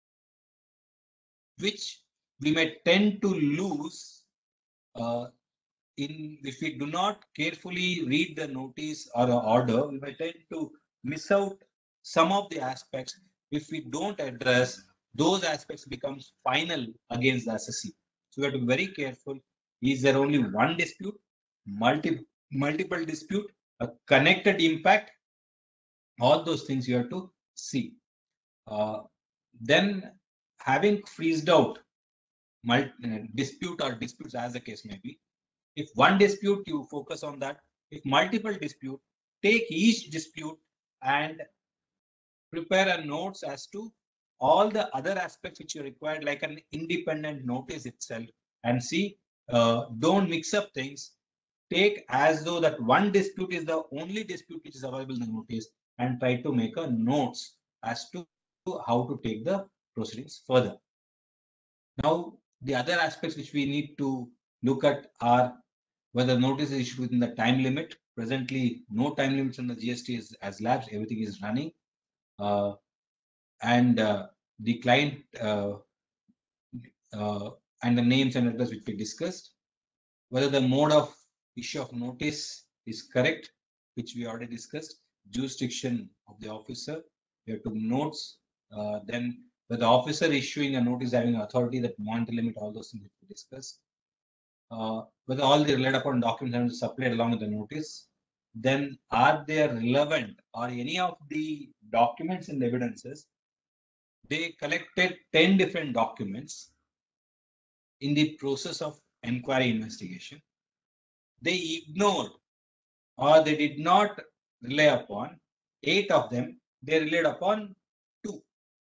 which we may tend to lose if we do not carefully read the notice or the order. We may tend to miss out some of the aspects. If we don't address those aspects, becomes final against the assessee. So we have to be very careful. Is there only one dispute, multiple dispute, a connected impact? All those things you have to see. Then having freezed out dispute or disputes as the case may be. If one dispute, you focus on that. If multiple dispute, take each dispute and prepare a notes as to all the other aspects which you required, like an independent notice itself, and see, don't mix up things. Take as though that one dispute is the only dispute which is available in the notice, and try to make a notes as to how to take the proceedings further. Now, the other aspects which we need to look at are whether notice is issued within the time limit. Presently, no time limits on the GST as labs, everything is running. And the client and the names and address which we discussed. Whether the mode of issue of notice is correct, which we already discussed. Jurisdiction of the officer, we have to notes. Then whether the officer issuing a notice having authority that monetary limit, all those things which we discussed. Whether all the relied upon documents are supplied along with the notice, then are they relevant or any of the documents and evidences? They collected 10 different documents in the process of inquiry investigation. They ignored or they did not rely upon 8 of them. They relied upon 2.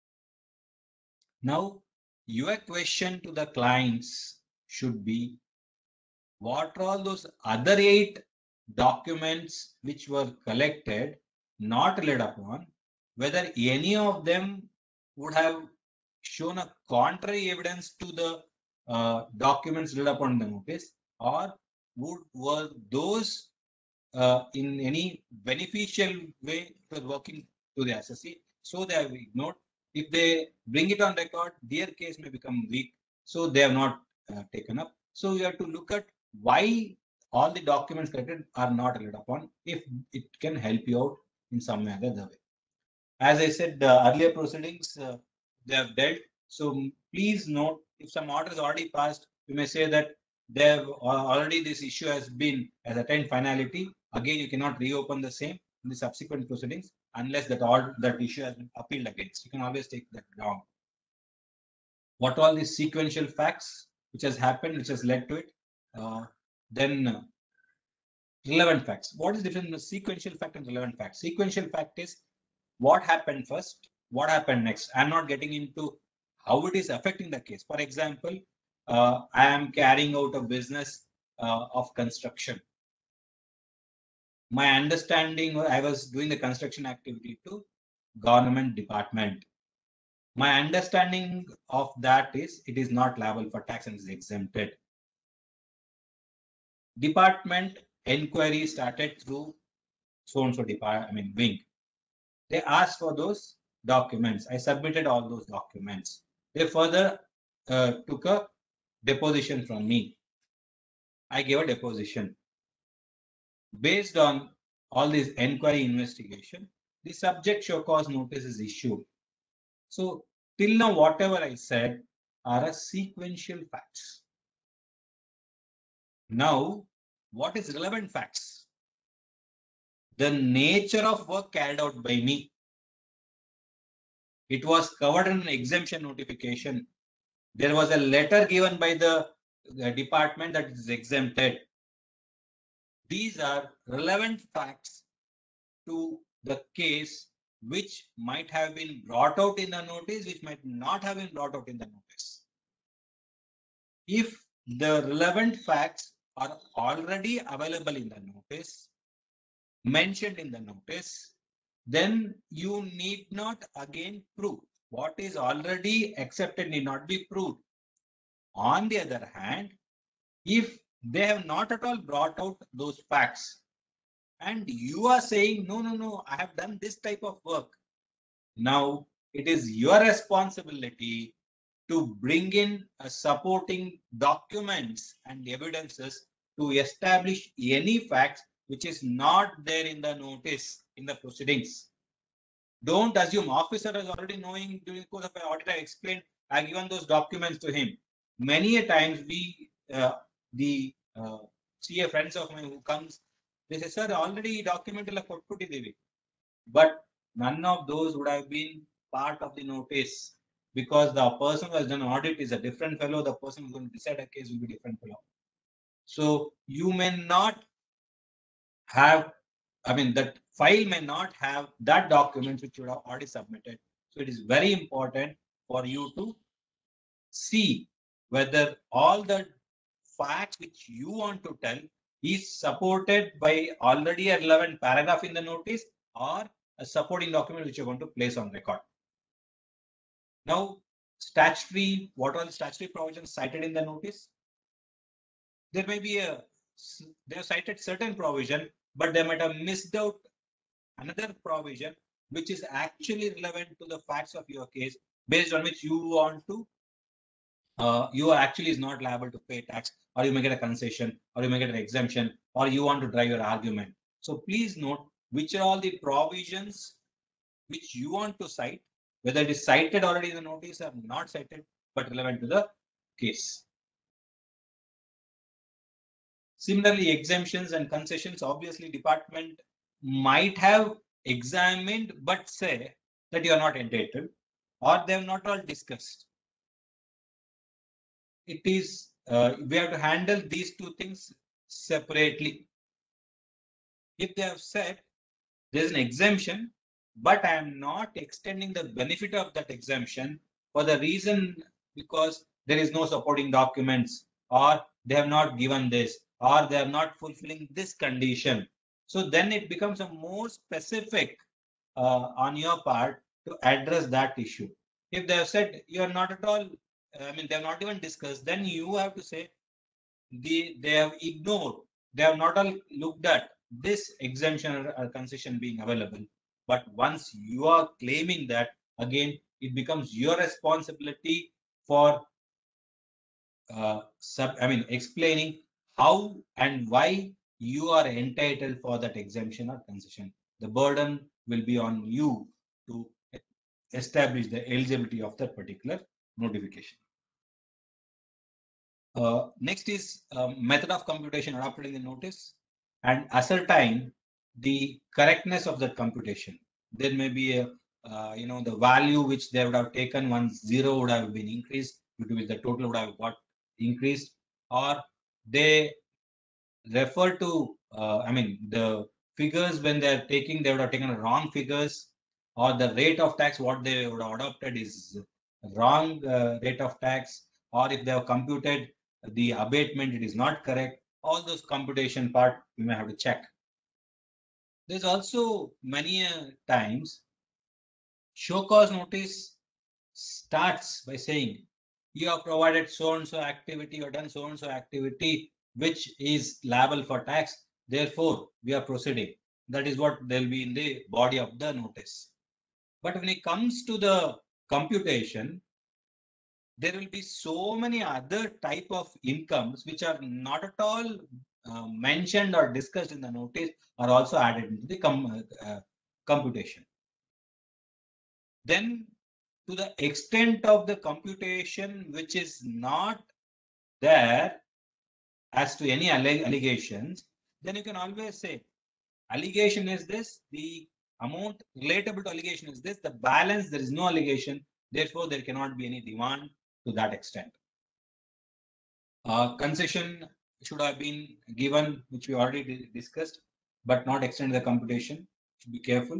Now, your question to the clients should be, what are all those other 8 documents which were collected, not relied upon, whether any of them would have shown a contrary evidence to the documents relied upon in the notice, or were those in any beneficial way to working to the assessee, so they have ignored. If they bring it on record, their case may become weak, so they have not taken up. So you have to look at why all the documents collected are not relied upon, if it can help you out in some other way. As I said, earlier proceedings they have dealt. So please note, if some order is already passed, you may say that they have already this issue has been as attained finality. Again, you cannot reopen the same in the subsequent proceedings unless that issue has been appealed against. You can always take that down. What all these sequential facts which has happened, which has led to it, then relevant facts. What is the difference between sequential fact and relevant fact? Sequential fact is what happened first, what happened next. I'm not getting into how it is affecting the case. For example, I am carrying out a business of construction. My understanding, I was doing the construction activity to government department. My understanding of that is it is not liable for tax and is exempted. Department inquiry started through so-and-so department, wing. They asked for those documents. I submitted all those documents. They further took a deposition from me. I gave a deposition. Based on all this inquiry investigation, the subject show cause notice is issued. So till now, whatever I said are a sequential facts. Now, what is relevant facts? the nature of work carried out by me. It was covered in an exemption notification. There was a letter given by the department that is exempted. These are relevant facts to the case which might have been brought out in the notice, which might not have been brought out in the notice. If the relevant facts are already available in the notice, mentioned in the notice, then you need not again prove. What is already accepted need not be proved. On the other hand, if they have not at all brought out those facts and you are saying, no, I have done this type of work. Now it is your responsibility to bring in supporting documents and evidences to establish any facts which is not there in the notice in the proceedings. Don't assume officer is already knowing during the course of an audit. I explained, I given those documents to him. Many a times we, see a friends of mine who comes, they say, sir, already documented like Devi. But none of those would have been part of the notice because the person who has done audit is a different fellow. The person who is going to decide a case will be different fellow. So you may not have, that file may not have that document which you have already submitted. So it is very important for you to see whether all the facts which you want to tell is supported by already a relevant paragraph in the notice or a supporting document which you're going to place on record. Now, statutory, what are the statutory provisions cited in the notice? There may be they have cited certain provision, but they might have missed out another provision which is actually relevant to the facts of your case, based on which you want to, you actually is not liable to pay tax, or you may get a concession, or you may get an exemption, or you want to drive your argument. So please note which are all the provisions which you want to cite, whether it is cited already in the notice or not cited, but relevant to the case. Similarly, exemptions and concessions, obviously department might have examined, but say that you are not entitled, or they have not all discussed. It is, we have to handle these two things separately. If they have said there is an exemption, but I am not extending the benefit of that exemption for the reason because there is no supporting documents, or they have not given this, or they are not fulfilling this condition. So then it becomes a more specific on your part to address that issue. If they have said you are not at all, they have not even discussed, then you have to say they have ignored, they have not all looked at this exemption or concession being available. But once you are claiming that, again, it becomes your responsibility for explaining how and why you are entitled for that exemption or concession. The burden will be on you to establish the eligibility of that particular notification. Next is method of computation adopted in the notice and ascertain the correctness of that computation. There may be a, the value which they would have taken once 0 would have been increased, due to which the total would have got increased, or they refer to, the figures when they're taking, they would have taken wrong figures, or the rate of tax, what they would have adopted is wrong rate of tax, or if they have computed the abatement, it is not correct. All those computation part, we may have to check. There's also many times show cause notice starts by saying you have provided so and so activity or done so and so activity which is liable for tax, therefore we are proceeding. That is what they'll be in the body of the notice. But when it comes to the computation, there will be so many other type of incomes which are not at all mentioned or discussed in the notice, are also added into the computation. Then, to the extent of the computation which is not there as to any allegations, then you can always say, allegation is this, the amount relatable to allegation is this, the balance, there is no allegation, therefore there cannot be any demand to that extent. Concession should have been given, which we already discussed, but not extend the computation. Should be careful.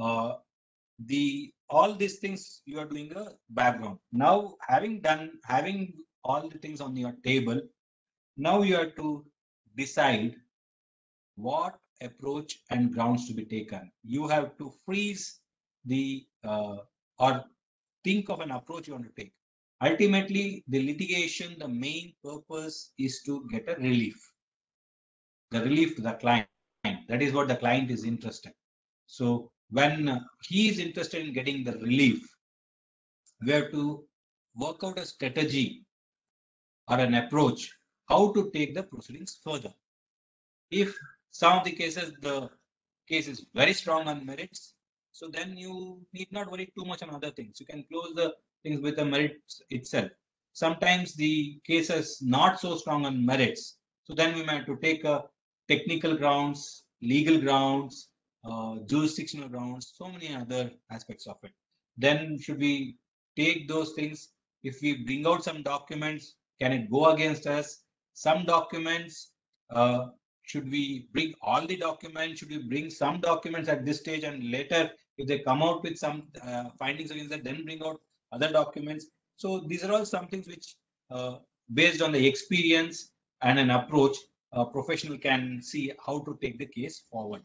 All these things you are doing a background. Now, having all the things on your table, now you have to decide what approach and grounds to be taken. You have to freeze the or think of an approach you want to take. Ultimately, the litigation, the main purpose is to get a relief. The relief to the client. That is what the client is interested. So when he is interested in getting the relief, we have to work out a strategy or an approach how to take the proceedings further. If some of the cases, the case is very strong on merits, so then you need not worry too much on other things. You can close the things with the merits itself. Sometimes the case is not so strong on merits, so then we might have to take a technical grounds, legal grounds, jurisdictional grounds, so many other aspects of it. Then should we take those things? If we bring out some documents, can it go against us? Some documents, should we bring all the documents? Should we bring some documents at this stage, and later, if they come out with some findings against that, then bring out other documents? So these are all some things which, based on the experience and an approach, a professional can see how to take the case forward.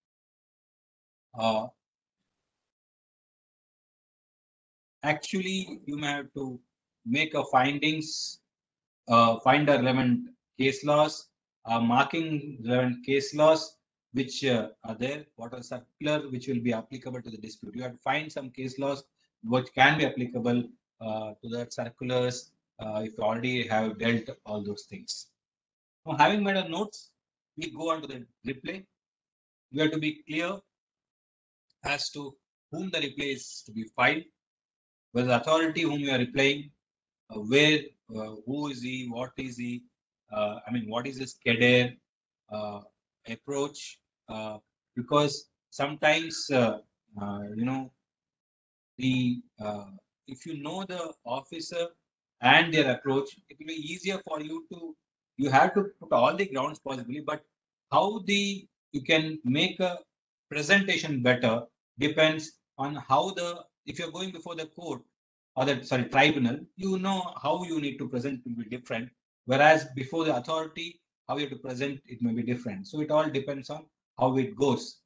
Actually, you may have to make a findings, find a relevant case laws, marking relevant case laws which are there, what are circular which will be applicable to the dispute. You have to find some case laws which can be applicable to the circulars if you already have dealt all those things. Now, having made a notes, we go on to the replay. You have to be clear as to whom the replay is to be filed, whether the authority whom you are replying, where, who is he, what is he, what is his cadre approach, because sometimes, if you know the officer and their approach, it will be easier for you to, you have to put all the grounds possibly, but how you can make a presentation better depends on how if you're going before the court or tribunal, you know how you need to present will be different. Whereas before the authority, how you have to present, it may be different. So it all depends on how it goes.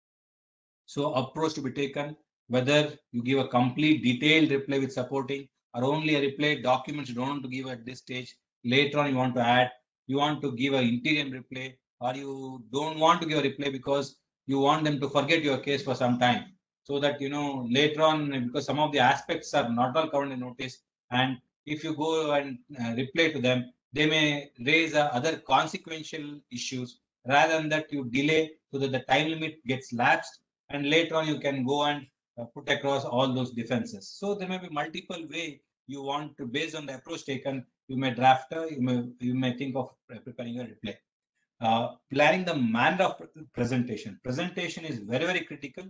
So approach to be taken, whether you give a complete detailed reply with supporting or only a reply documents you don't want to give at this stage. Later on you want to add, you want to give an interim reply, or you don't want to give a reply because you want them to forget your case for some time. So that, later on, because some of the aspects are not all covered in notice, and if you go and reply to them, they may raise other consequential issues. Rather than that, you delay so that the time limit gets lapsed, and later on you can go and put across all those defenses. So there may be multiple way you want to, based on the approach taken, you may draft you may think of preparing a reply. Planning the manner of presentation. Presentation is very, very critical.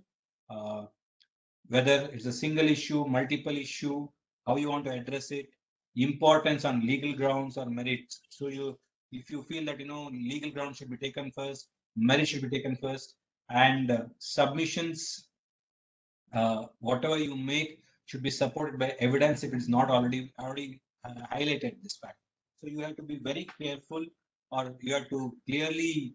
Whether it's a single issue, multiple issue, how you want to address it, importance on legal grounds or merits. So if you feel that legal grounds should be taken first, merit should be taken first, and submissions, whatever you make should be supported by evidence if it's not already highlighted this fact. So you have to be very careful, or you have to clearly,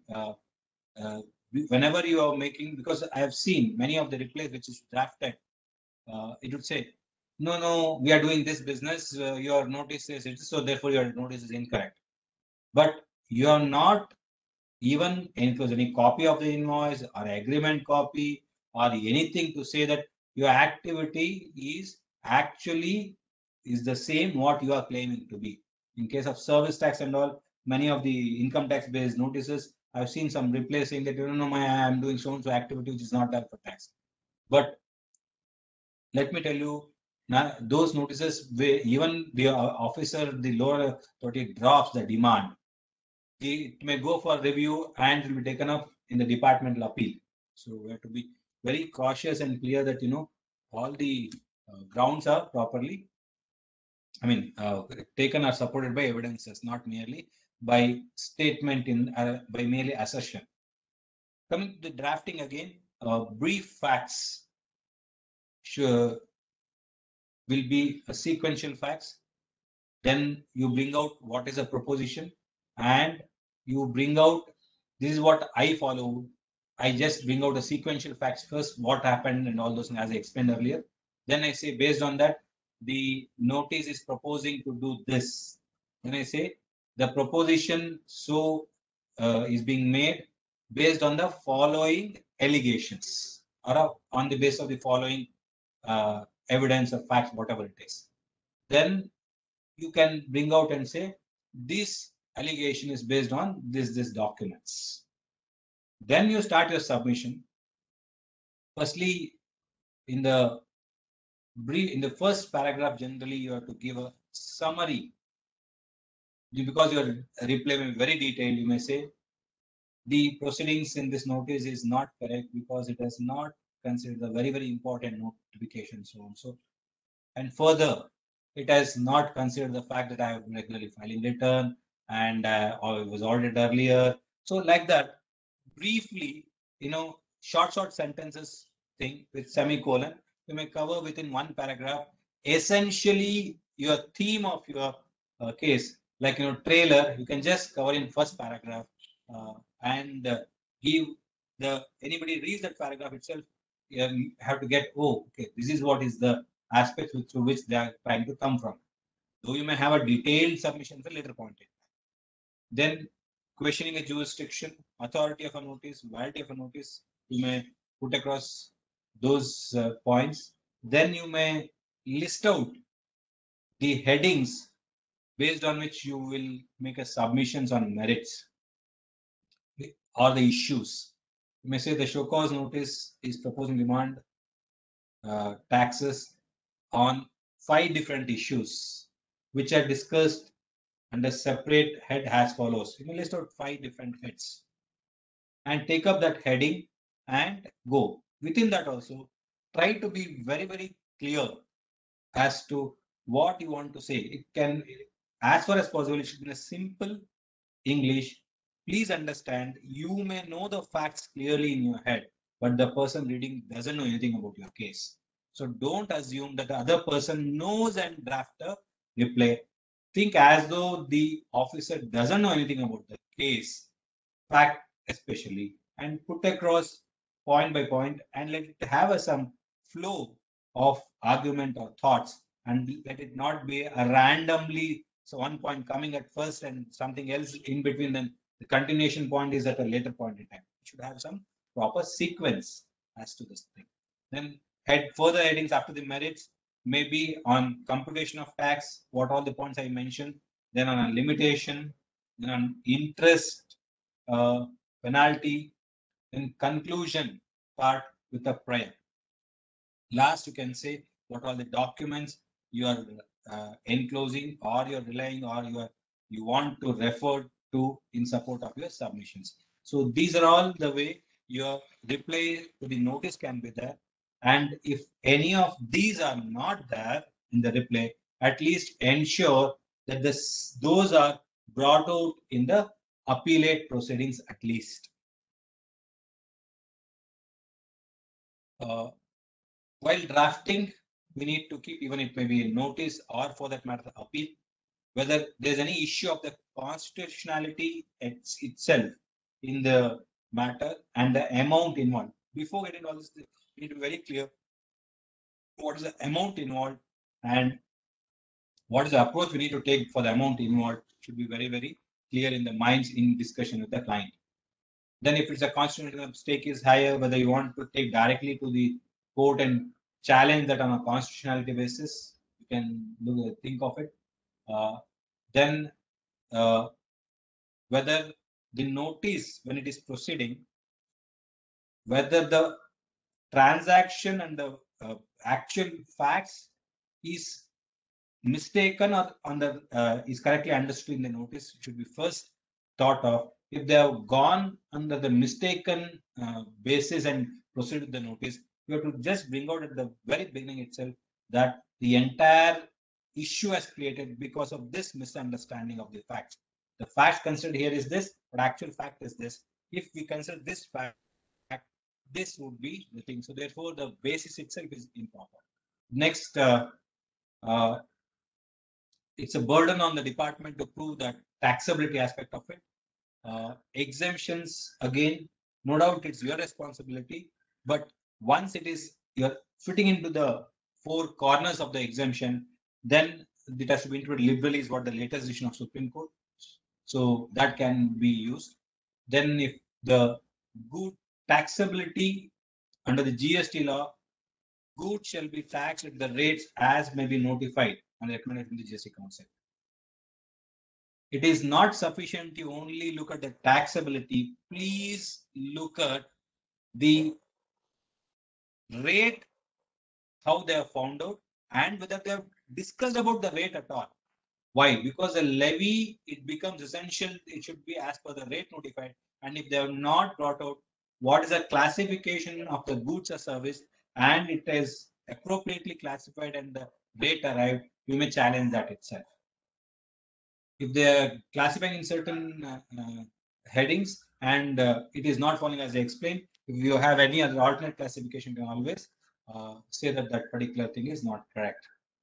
whenever you are making, because I have seen many of the replies which is drafted, it would say, no, we are doing this business, your notice is it, so therefore your notice is incorrect. But you are not even enclosed any copy of the invoice or agreement copy or anything to say that your activity is the same what you are claiming to be. In case of service tax and all, many of the income tax based notices, I've seen some replies saying that I'm doing so and so activity which is not done for tax. But let me tell you, now those notices, even the officer, the lower authority drops the demand, it may go for review and it will be taken up in the departmental appeal. So we have to be very cautious and clear that all the grounds are properly, taken or supported by evidences, not merely by statement by merely assertion. Coming to the drafting again, brief facts will be a sequential facts. Then you bring out what is a proposition, and you bring out, this is what I follow. I just bring out the sequential facts first, what happened and all those things as I explained earlier. Then I say based on that, the notice is proposing to do this. Then I say the proposition is being made based on the following allegations, or on the basis of the following evidence or facts, whatever it is. Then you can bring out and say this allegation is based on this documents. Then you start your submission. Firstly, in the first paragraph, generally you have to give a summary. Because your reply may be very detailed, you may say the proceedings in this notice is not correct because it has not considered the very, very important notification, so on. So, and further, it has not considered the fact that I have regularly filing return and or it was ordered earlier. So like that, briefly, short sentences thing with semicolon, you may cover within one paragraph essentially your theme of your case. Like trailer, you can just cover in first paragraph and give anybody reads that paragraph itself, you have to get, okay, this is what is the aspects through which they are trying to come from. Though you may have a detailed submission at a later point in time. Then questioning a jurisdiction, authority of a notice, validity of a notice, you may put across those points. Then you may list out the headings based on which you will make a submissions on merits or the issues. You may say the show cause notice is proposing demand taxes on 5 different issues, which are discussed under separate head as follows. You may list out 5 different heads and take up that heading and go. Within that also, try to be very, very clear as to what you want to say. It can, as far as possible, it should be in a simple English. Please understand, you may know the facts clearly in your head, but the person reading doesn't know anything about your case. So don't assume that the other person knows and draft a reply. Think as though the officer doesn't know anything about the case, fact especially, and put across point by point and let it have some flow of argument or thoughts, and let it not be a randomly, so one point coming at first and something else in between, then the continuation point is at a later point in time. It should have some proper sequence as to this thing. Then further headings after the merits may be on computation of tax, what all the points I mentioned, then on a limitation, then on interest, penalty, then conclusion part with a prayer. Last, you can say what are the documents you are enclosing, or you're relying, or you want to refer to in support of your submissions. So these are all the way your reply to the notice can be there. And if any of these are not there in the reply, at least ensure that those are brought out in the appellate proceedings at least. While drafting, we need to keep, even it may be a notice or for that matter appeal, whether there's any issue of the constitutionality itself in the matter and the amount involved. Before getting all this, we need to be very clear what is the amount involved and what is the approach we need to take for the amount involved. Should be very, very clear in the minds in discussion with the client. Then if it's a constitutional stake is higher, whether you want to take directly to the court and challenge that on a constitutionality basis, you can think of it. Then whether the notice, when it is proceeding, whether the transaction and the actual facts is mistaken or is correctly understood in the notice, should be first thought of if they have gone under the mistaken basis and proceed with the notice, you have to just bring out at the very beginning itself that the entire issue has created because of this misunderstanding of the facts. The fact considered here is this, but actual fact is this. If we consider this fact, this would be the thing. So therefore, the basis itself is improper. Next, it's a burden on the department to prove that taxability aspect of it. Exemptions, again, no doubt it's your responsibility, but once it is you're fitting into the four corners of the exemption, then it has to be included liberally is what the latest decision of Supreme Court. So that can be used. Then if the good taxability under the GST law, goods shall be taxed at the rates as may be notified and recommended from the GST Council. It is not sufficient to only look at the taxability. Please look at the rate, how they have found out, and whether they have discussed about the rate at all. Why? Because a levy, it becomes essential. It should be as per the rate notified. And if they have not brought out what is the classification of the goods or service, and it is appropriately classified and the rate arrived, you may challenge that itself. If they are classifying in certain headings and it is not following as I explained, if you have any other alternate classification, you can always say that that particular thing is not correct.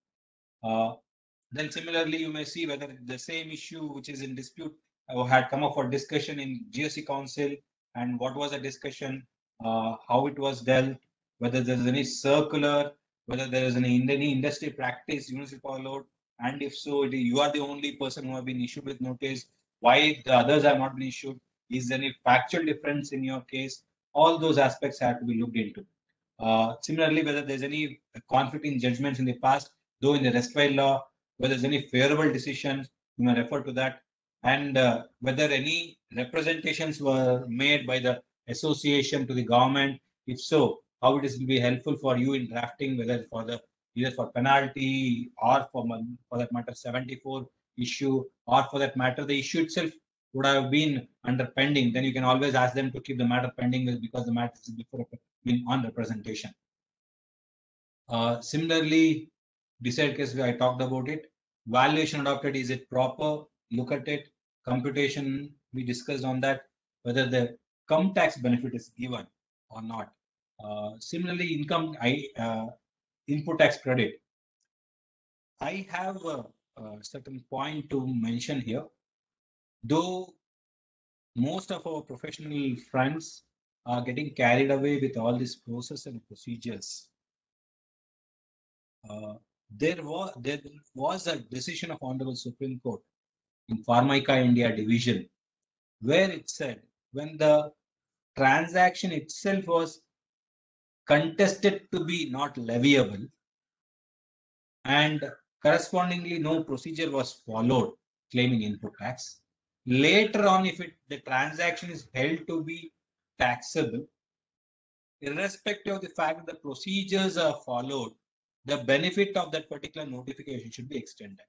Then similarly, you may see whether the same issue which is in dispute had come up for discussion in GST Council, and what was the discussion, how it was dealt, whether there is any circular, whether there is any industry practice universally followed, and if so, you are the only person who have been issued with notice. Why the others have not been issued? Is there any factual difference in your case? All those aspects have to be looked into. Similarly, whether there's any conflict in judgments in the past, though in the restfile law, whether there's any favorable decisions, you may refer to that, and whether any representations were made by the association to the government. If so, how it is will be helpful for you in drafting, whether for the either for penalty or for that matter 74 issue, or for that matter the issue itself would have been under pending. Then you can always ask them to keep the matter pending because the matter is before being on representation. Similarly, decide case I talked about it. Valuation adopted, is it proper? Look at it. Computation, we discussed on that, whether the income tax benefit is given or not. Similarly, input tax credit. I have a certain point to mention here. Though most of our professional friends are getting carried away with all this process and procedures, there was a decision of Honorable Supreme Court in Formica India Division, where it said when the transaction itself was contested to be not leviable and correspondingly no procedure was followed claiming input tax, later on if the transaction is held to be taxable, irrespective of the fact that the procedures are followed, the benefit of that particular notification should be extended.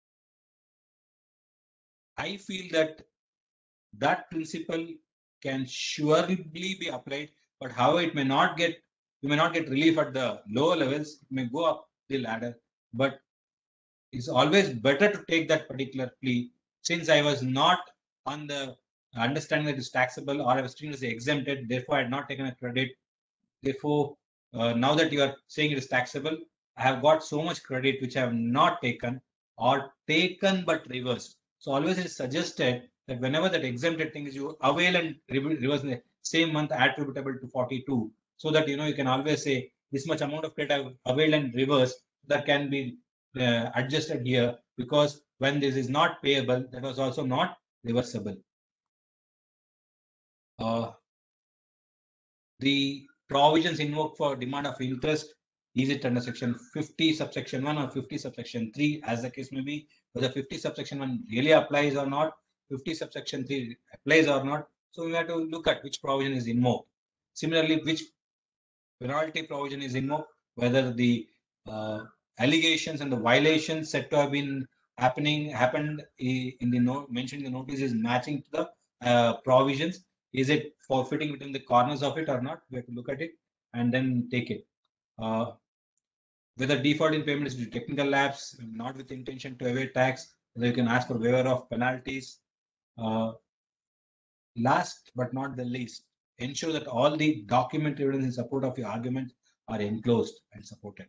I feel that that principle can surely be applied, but however it may not get, you may not get relief at the lower levels, it may go up the ladder, but it's always better to take that particular plea. Since I was not on the understanding that it's taxable, or I was treated as exempted, therefore I had not taken a credit. Therefore, now that you are saying it is taxable, I have got so much credit which I have not taken, or taken but reversed. So always it is suggested that whenever that exempted thing is, you avail and reverse in the same month attributable to 42, so that you can always say this much amount of credit I have availed and reversed, that can be adjusted here, because when this is not payable, that was also not reversible. The provisions invoked for demand of interest, is it under section 50 subsection 1 or 50 subsection 3, as the case may be, whether 50 subsection 1 really applies or not, 50 subsection 3 applies or not. So we have to look at which provision is invoked. Similarly, which penalty provision is invoked, whether the allegations and the violations said to have been happened in the mentioned in the notice is matching to the provisions. Is it forfeiting within the corners of it or not? We have to look at it and then take it. Whether default in payment is due to technical lapse, not with intention to evade tax, whether you can ask for waiver of penalties. Last but not the least, ensure that all the document evidence in support of your argument are enclosed and supported.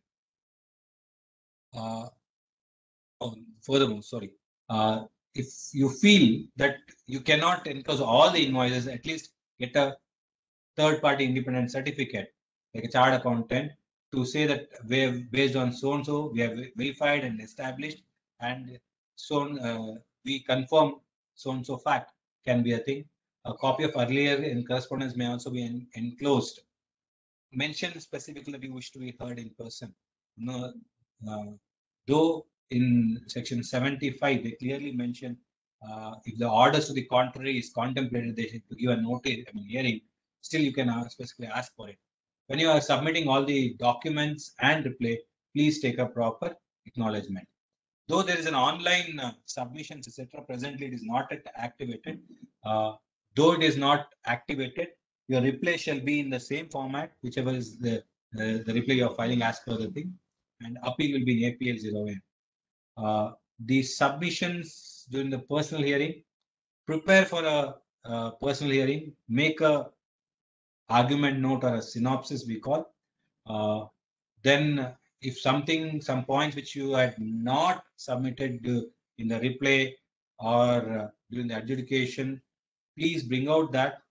Furthermore, sorry, if you feel that you cannot enclose all the invoices, at least get a third-party independent certificate, like a chartered accountant, to say that we have, based on so and so, we have verified and established, and so we confirm so and so fact can be a thing. A copy of earlier in correspondence may also be enclosed. Mention specifically that you wish to be heard in person. No, though in section 75 they clearly mention if the orders to the contrary is contemplated, they should give a notice, hearing. Still, you can specifically ask for it. When you are submitting all the documents and reply, please take a proper acknowledgement. Though there is an online submissions, etc., presently it is not yet activated. Though it is not activated, your reply shall be in the same format, whichever is the reply you are filing as per the thing, and appeal will be in APL 0N. The submissions during the personal hearing, prepare for a personal hearing, make a argument note or a synopsis we call. Then if some points which you had not submitted in the replay or during the adjudication, please bring out that.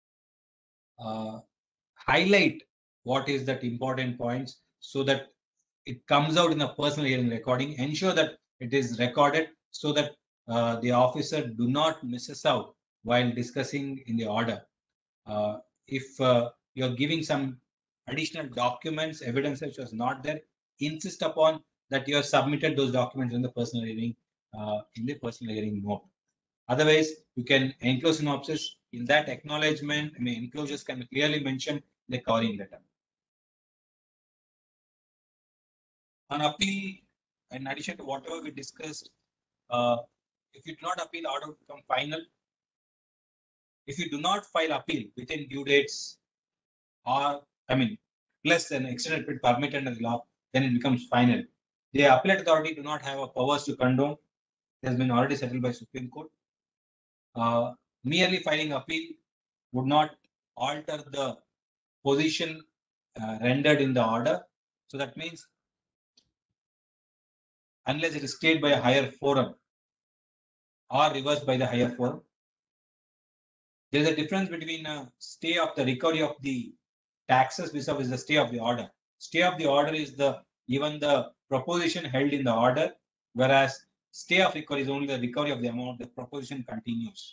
Highlight what is that important points so that it comes out in the personal hearing recording. Ensure that it is recorded so that the officer do not misses out while discussing in the order. If you're giving some additional documents, evidence which was not there, insist upon that you have submitted those documents in the personal hearing mode. Otherwise, you can enclose synopsis. In that acknowledgement, enclosures can be clearly mentioned in the covering letter. On appeal, in addition to whatever we discussed, if you do not appeal, order will become final. If you do not file appeal within due dates, or plus an extended period permitted under the law, then it becomes final. The appellate authority do not have a powers to condone. It has been already settled by Supreme Court. Merely filing appeal would not alter the position rendered in the order. So that means unless it is stayed by a higher forum or reversed by the higher forum, there is a difference between a stay of the recovery of the taxes vis-a-vis the stay of the order. Stay of the order is even the proposition held in the order, whereas stay of recovery is only the recovery of the amount. The proposition continues.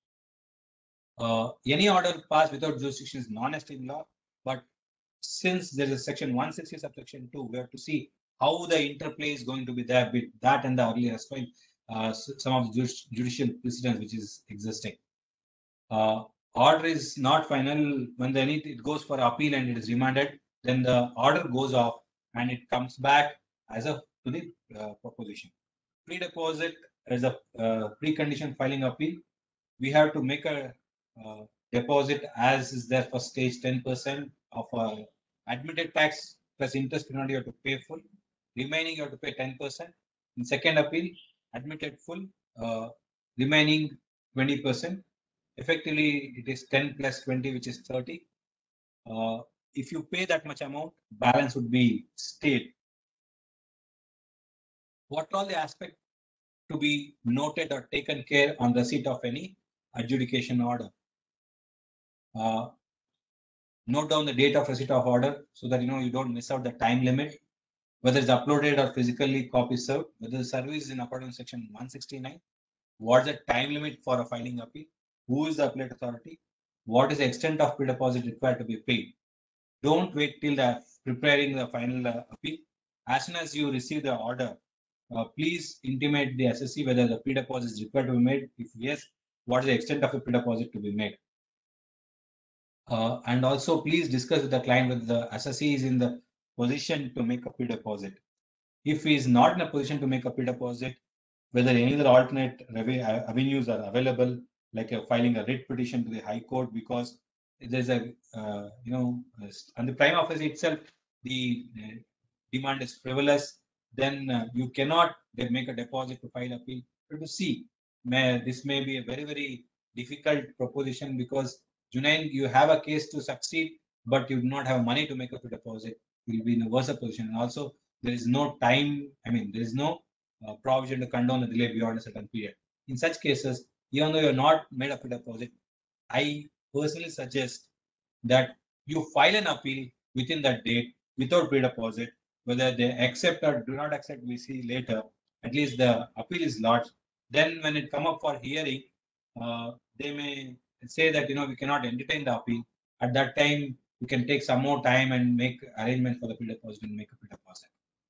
Any order passed without jurisdiction is non-esteemed law, but since there is a section 160 subsection 2, we have to see how the interplay is going to be there with that and the earlier some of the judicial precedents which is existing. Order is not final when it goes for appeal and it is remanded. Then the order goes off and it comes back as to the proposition. Pre-deposit as a precondition filing appeal. We have to make a deposit as is there for stage 10% of admitted tax plus interest penalty you have to pay full. Remaining you have to pay 10%. In second appeal, admitted full, remaining 20%. Effectively, it is 10 plus 20, which is 30. If you pay that much amount, balance would be stayed. What are all the aspects to be noted or taken care on receipt of any adjudication order? Note down the date of receipt of order so that you don't miss out the time limit, whether it's uploaded or physically copy served, whether the service is in accordance with section 169, what's the time limit for a filing appeal, who is the appellate authority, what is the extent of pre-deposit required to be paid. Don't wait till preparing the final appeal. As soon as you receive the order, please intimate the assessee whether the pre-deposit is required to be made. If yes, what is the extent of the pre-deposit to be made. And also, please discuss with the client whether the assessee is in the position to make a pre-deposit. If he is not in a position to make a pre-deposit, whether any other alternate avenues are available, like filing a writ petition to the High Court because there's a, on the prima facie itself, the demand is frivolous, then you cannot make a deposit to file appeal. But to see, this may be a very, very difficult proposition because Junaid, you have a case to succeed, but you do not have money to make up a deposit. You will be in a worse position. And also, there is no time, there is no provision to condone the delay beyond a certain period. In such cases, even though you have not made up a deposit, I personally suggest that you file an appeal within that date without pre-deposit. Whether they accept or do not accept, we see later. At least the appeal is lodged. Then when it come up for hearing, they may say that we cannot entertain the appeal. At that time, you can take some more time and make arrangement for the pre-deposit and make a pre-deposit.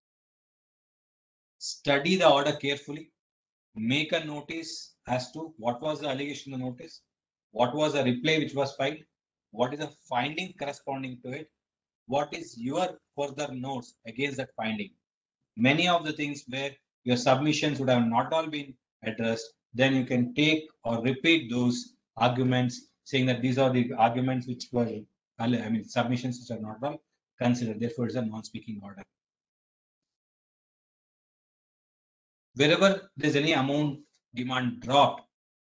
Study the order carefully. Make a notice as to what was the allegation in the notice, what was the reply which was filed, what is the finding corresponding to it, what is your further notes against that finding. Many of the things where your submissions would have not all been addressed, then you can take or repeat those arguments, saying that these are the arguments which were, submissions which are not all considered. Therefore, it's a non-speaking order. Wherever there's any amount demand dropped,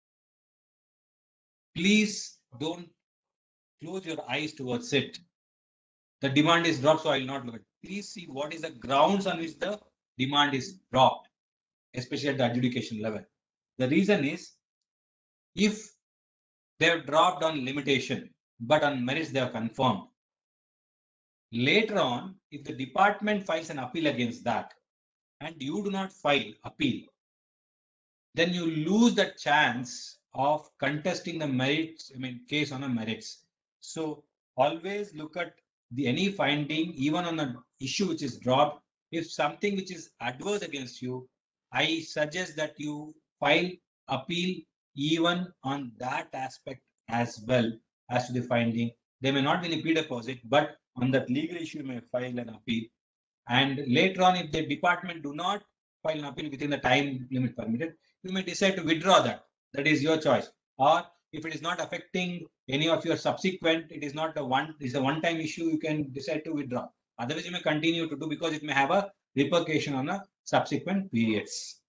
please don't close your eyes towards it. The demand is dropped, so I will not look at it. Please see what is the grounds on which the demand is dropped, especially at the adjudication level. The reason is, if they have dropped on limitation, but on merits they have confirmed, later on, if the department files an appeal against that, and you do not file appeal, then you lose the chance of contesting the merits, case on the merits. So always look at any finding, even on an issue which is dropped. If something which is adverse against you, I suggest that you file appeal even on that aspect as well as to the finding. There may not be any pre-deposit, but on that legal issue, you may file an appeal. And later on, if the department do not file an appeal within the time limit permitted, you may decide to withdraw that. That is your choice. Or if it is not affecting any of your subsequent, it is not a one-time issue, you can decide to withdraw. Otherwise, you may continue to do because it may have a repercussion on a subsequent periods.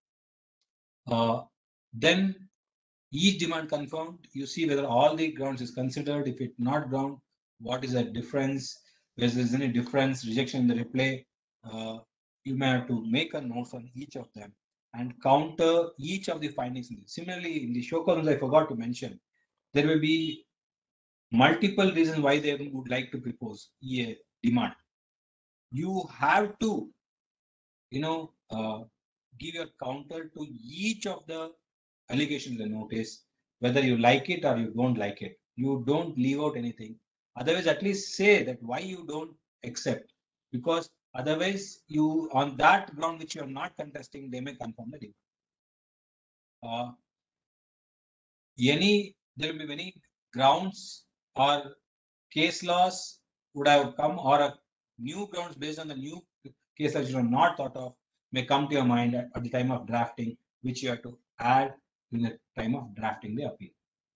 Then each demand confirmed, you see whether all the grounds is considered. If it's not ground, what is the difference? Whether there's any difference, rejection in the reply, you may have to make a note on each of them and counter each of the findings. Similarly, in the show cause, I forgot to mention, there will be multiple reasons why they would like to propose a demand. You have to, give your counter to each of the allegations in the notice, whether you like it or you don't like it. You don't leave out anything. Otherwise, at least say that why you don't accept, because otherwise, you on that ground which you are not contesting, they may confirm the demand. There will be many grounds or case laws would have come, or a new grounds based on the new case laws you are not thought of may come to your mind at the time of drafting, which you have to add in the time of drafting the appeal.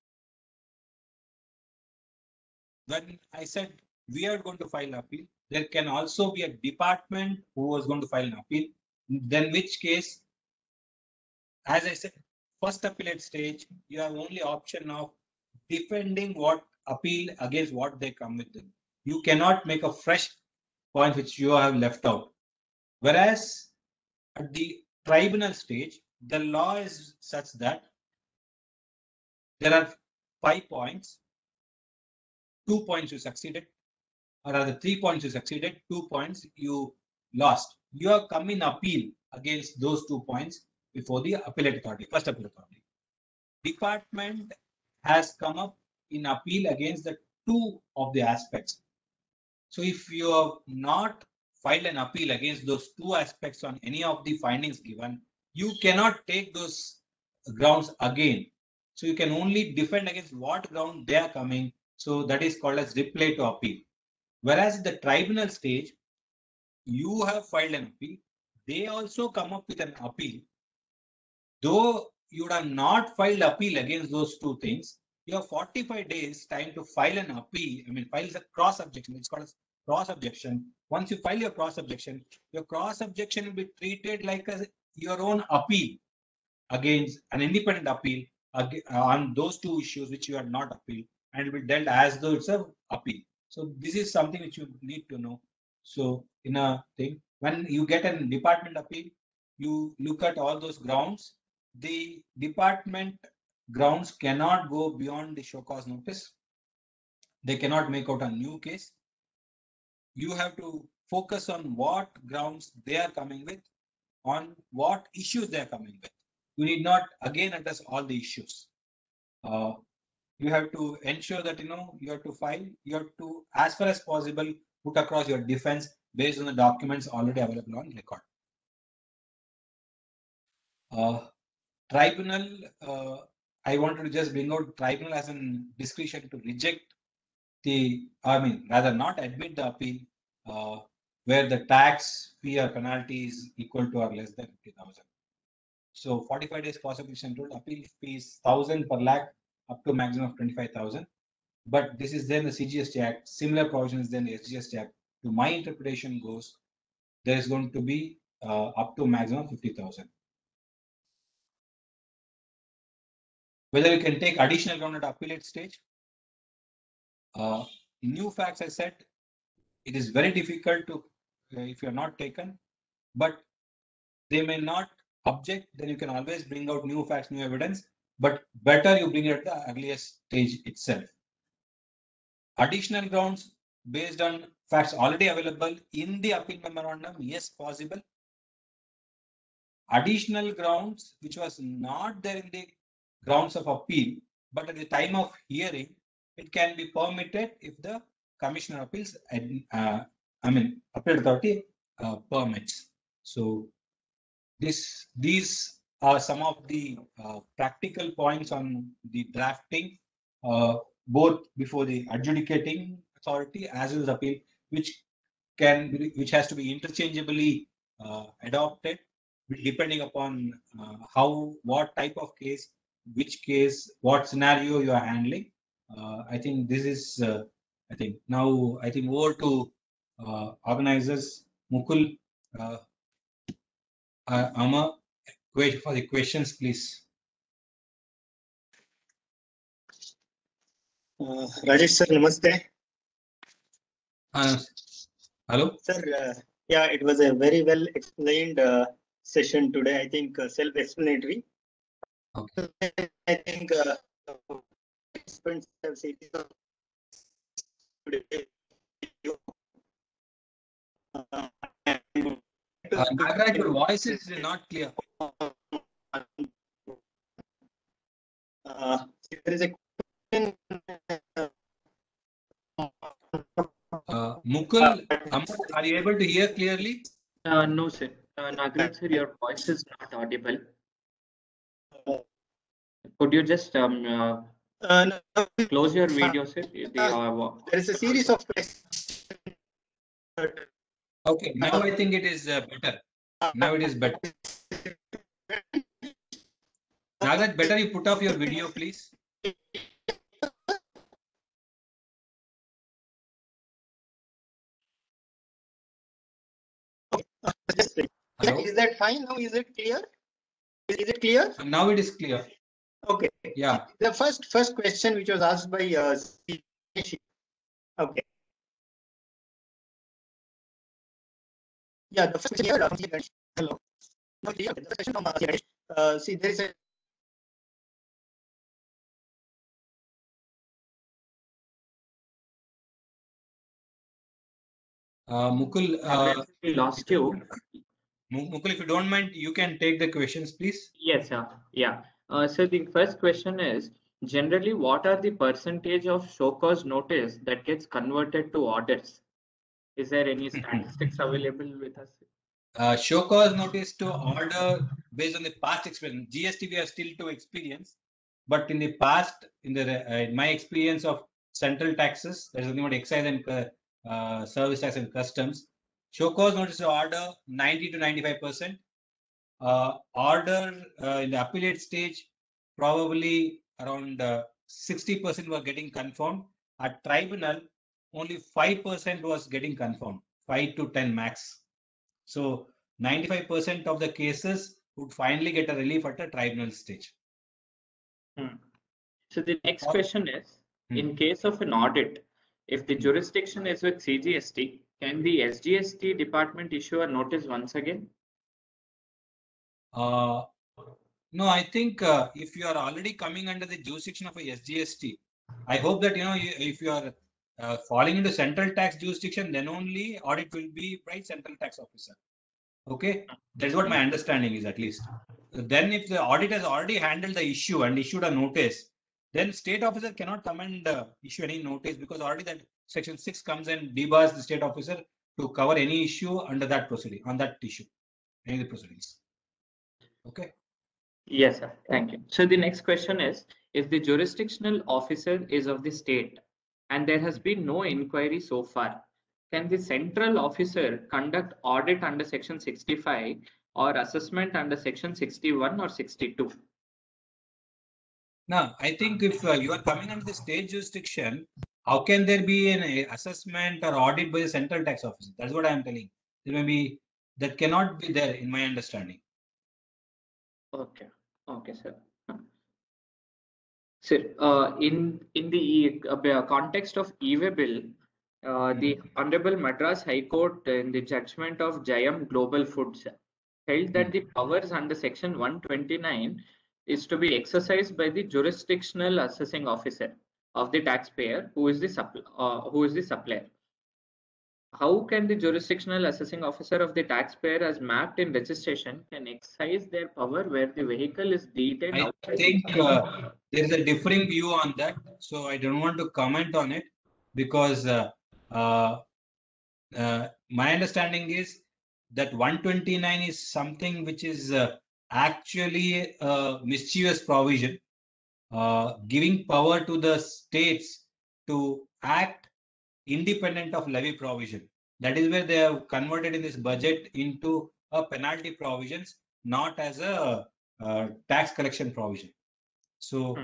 When I said we are going to file an appeal, there can also be a department who was going to file an appeal. Then which case, as I said, first appellate stage, you have only option of defending what appeal against what they come with them. You cannot make a fresh point which you have left out. Whereas at the tribunal stage, the law is such that there are 5 points, 2 points you succeeded, or rather 3 points you succeeded, 2 points you lost. You have come in appeal against those 2 points before the appellate authority, first appellate authority. Department has come up in appeal against the 2 of the aspects. So if you have not filed an appeal against those 2 aspects on any of the findings given, you cannot take those grounds again. So you can only defend against what ground they are coming. So that is called as reply to appeal. Whereas at the tribunal stage, you have filed an appeal. They also come up with an appeal. Though you would have not filed appeal against those two things, you have 45 days time to file an appeal. I mean, file the cross objection. It's called a cross objection. Once you file your cross objection will be treated like your own appeal against an independent appeal on those two issues which you had not appealed, and it will be dealt as though it's a appeal. So this is something which you need to know. So in a thing, when you get a department appeal, you look at all those grounds. The department grounds cannot go beyond the show cause notice. They cannot make out a new case. You have to focus on what grounds they are coming with, on what issues they are coming with. You need not again address all the issues. You have to ensure that you have to file, you have to, as far as possible, put across your defense based on the documents already available on record. Tribunal, I wanted to just bring out tribunal as an discretion to reject rather not admit the appeal where the tax fee or penalty is equal to or less than 50,000. So 45 days prosecution rule, appeal fee is 1,000 per lakh up to maximum of 25,000. But this is then the CGST Act, similar provisions than the SGST Act. To my interpretation goes, there is going to be up to maximum 50,000. Whether you can take additional ground at appellate stage. New facts, I said, it is very difficult to, if you are not taken, but they may not object, then you can always bring out new facts, new evidence, but better you bring it at the earliest stage itself. Additional grounds based on facts already available in the appeal memorandum, yes, possible. Additional grounds which was not there in the grounds of appeal, but at the time of hearing, it can be permitted if the Commissioner of Appeals, Appeal Authority permits. So these are some of the practical points on the drafting, both before the adjudicating authority as well as appeal, which has to be interchangeably adopted depending upon what type of case, which case, what scenario you are handling. I think this is now over to organizers. Mukul, Amma, wait for the questions, please. Rajesh sir, namaste. Hello. Sir, yeah, it was a very well explained session today. I think self-explanatory. Okay. I think participants have said today. Nagaraj, your voice is not clear. There is a question. Mukul, are you able to hear clearly? No, sir. Nagaraj, sir, your voice is not audible. Could you just close your video, sir? There is a series of questions. Okay, now I think it is better. Now it is better. Nagaraj, better you put off your video, please. Hello? Is that fine now? Is it clear? Is it clear? Now it is clear. Okay. Yeah. The first question which was asked by okay. Yeah, the first question here. Hello. No, the question from see, there is a Mukul, we lost you. Mukul, if you don't mind, you can take the questions, please. Yes, sir. Yeah. So the first question is, generally, what are the percentage of show cause notice that gets converted to orders? Is there any statistics available with us? Show cause notice to order based on the past experience. GST we are still to experience, but in the past, in my experience of central taxes, there is only about excise and service tax and customs. Show cause notice to order 90 to 95%. order in the appellate stage, probably around 60% were getting confirmed. At tribunal, only 5% was getting confirmed, 5 to 10 max. So 95% of the cases would finally get a relief at the tribunal stage. So the next question is, Hmm. in case of an audit, if the jurisdiction is with CGST, can the SGST department issue a notice once again? No, I think if you are already coming under the jurisdiction of a SGST, I hope that if you are falling into central tax jurisdiction, then only audit will be by central tax officer. Okay, that's what my understanding is, at least. Then, if the audit has already handled the issue and issued a notice, then state officer cannot come and issue any notice, because already that section 6 comes and debars the state officer to cover any issue under that proceeding, on that issue, any of the proceedings. Okay. Yes, sir. Thank you. So the next question is, if the jurisdictional officer is of the state and there has been no inquiry so far, can the central officer conduct audit under section 65 or assessment under section 61 or 62? Now, I think if you are coming under the state jurisdiction, how can there be an assessment or audit by the central tax officer? That's what I am telling. There may be, that cannot be there in my understanding. Okay. Okay, sir. Sir, in the context of e-way bill, the Honorable Madras High Court in the judgment of Jayam Global Foods held that the powers under section 129 is to be exercised by the jurisdictional assessing officer of the taxpayer who is the supplier. How can the jurisdictional assessing officer of the taxpayer as mapped in registration can exercise their power where the vehicle is detained I outside? think there is a differing view on that, so I don't want to comment on it, because my understanding is that 129 is something which is actually a mischievous provision, giving power to the states to act independent of levy provision. That is where they have converted in this budget into a penalty provisions, not as a tax collection provision. So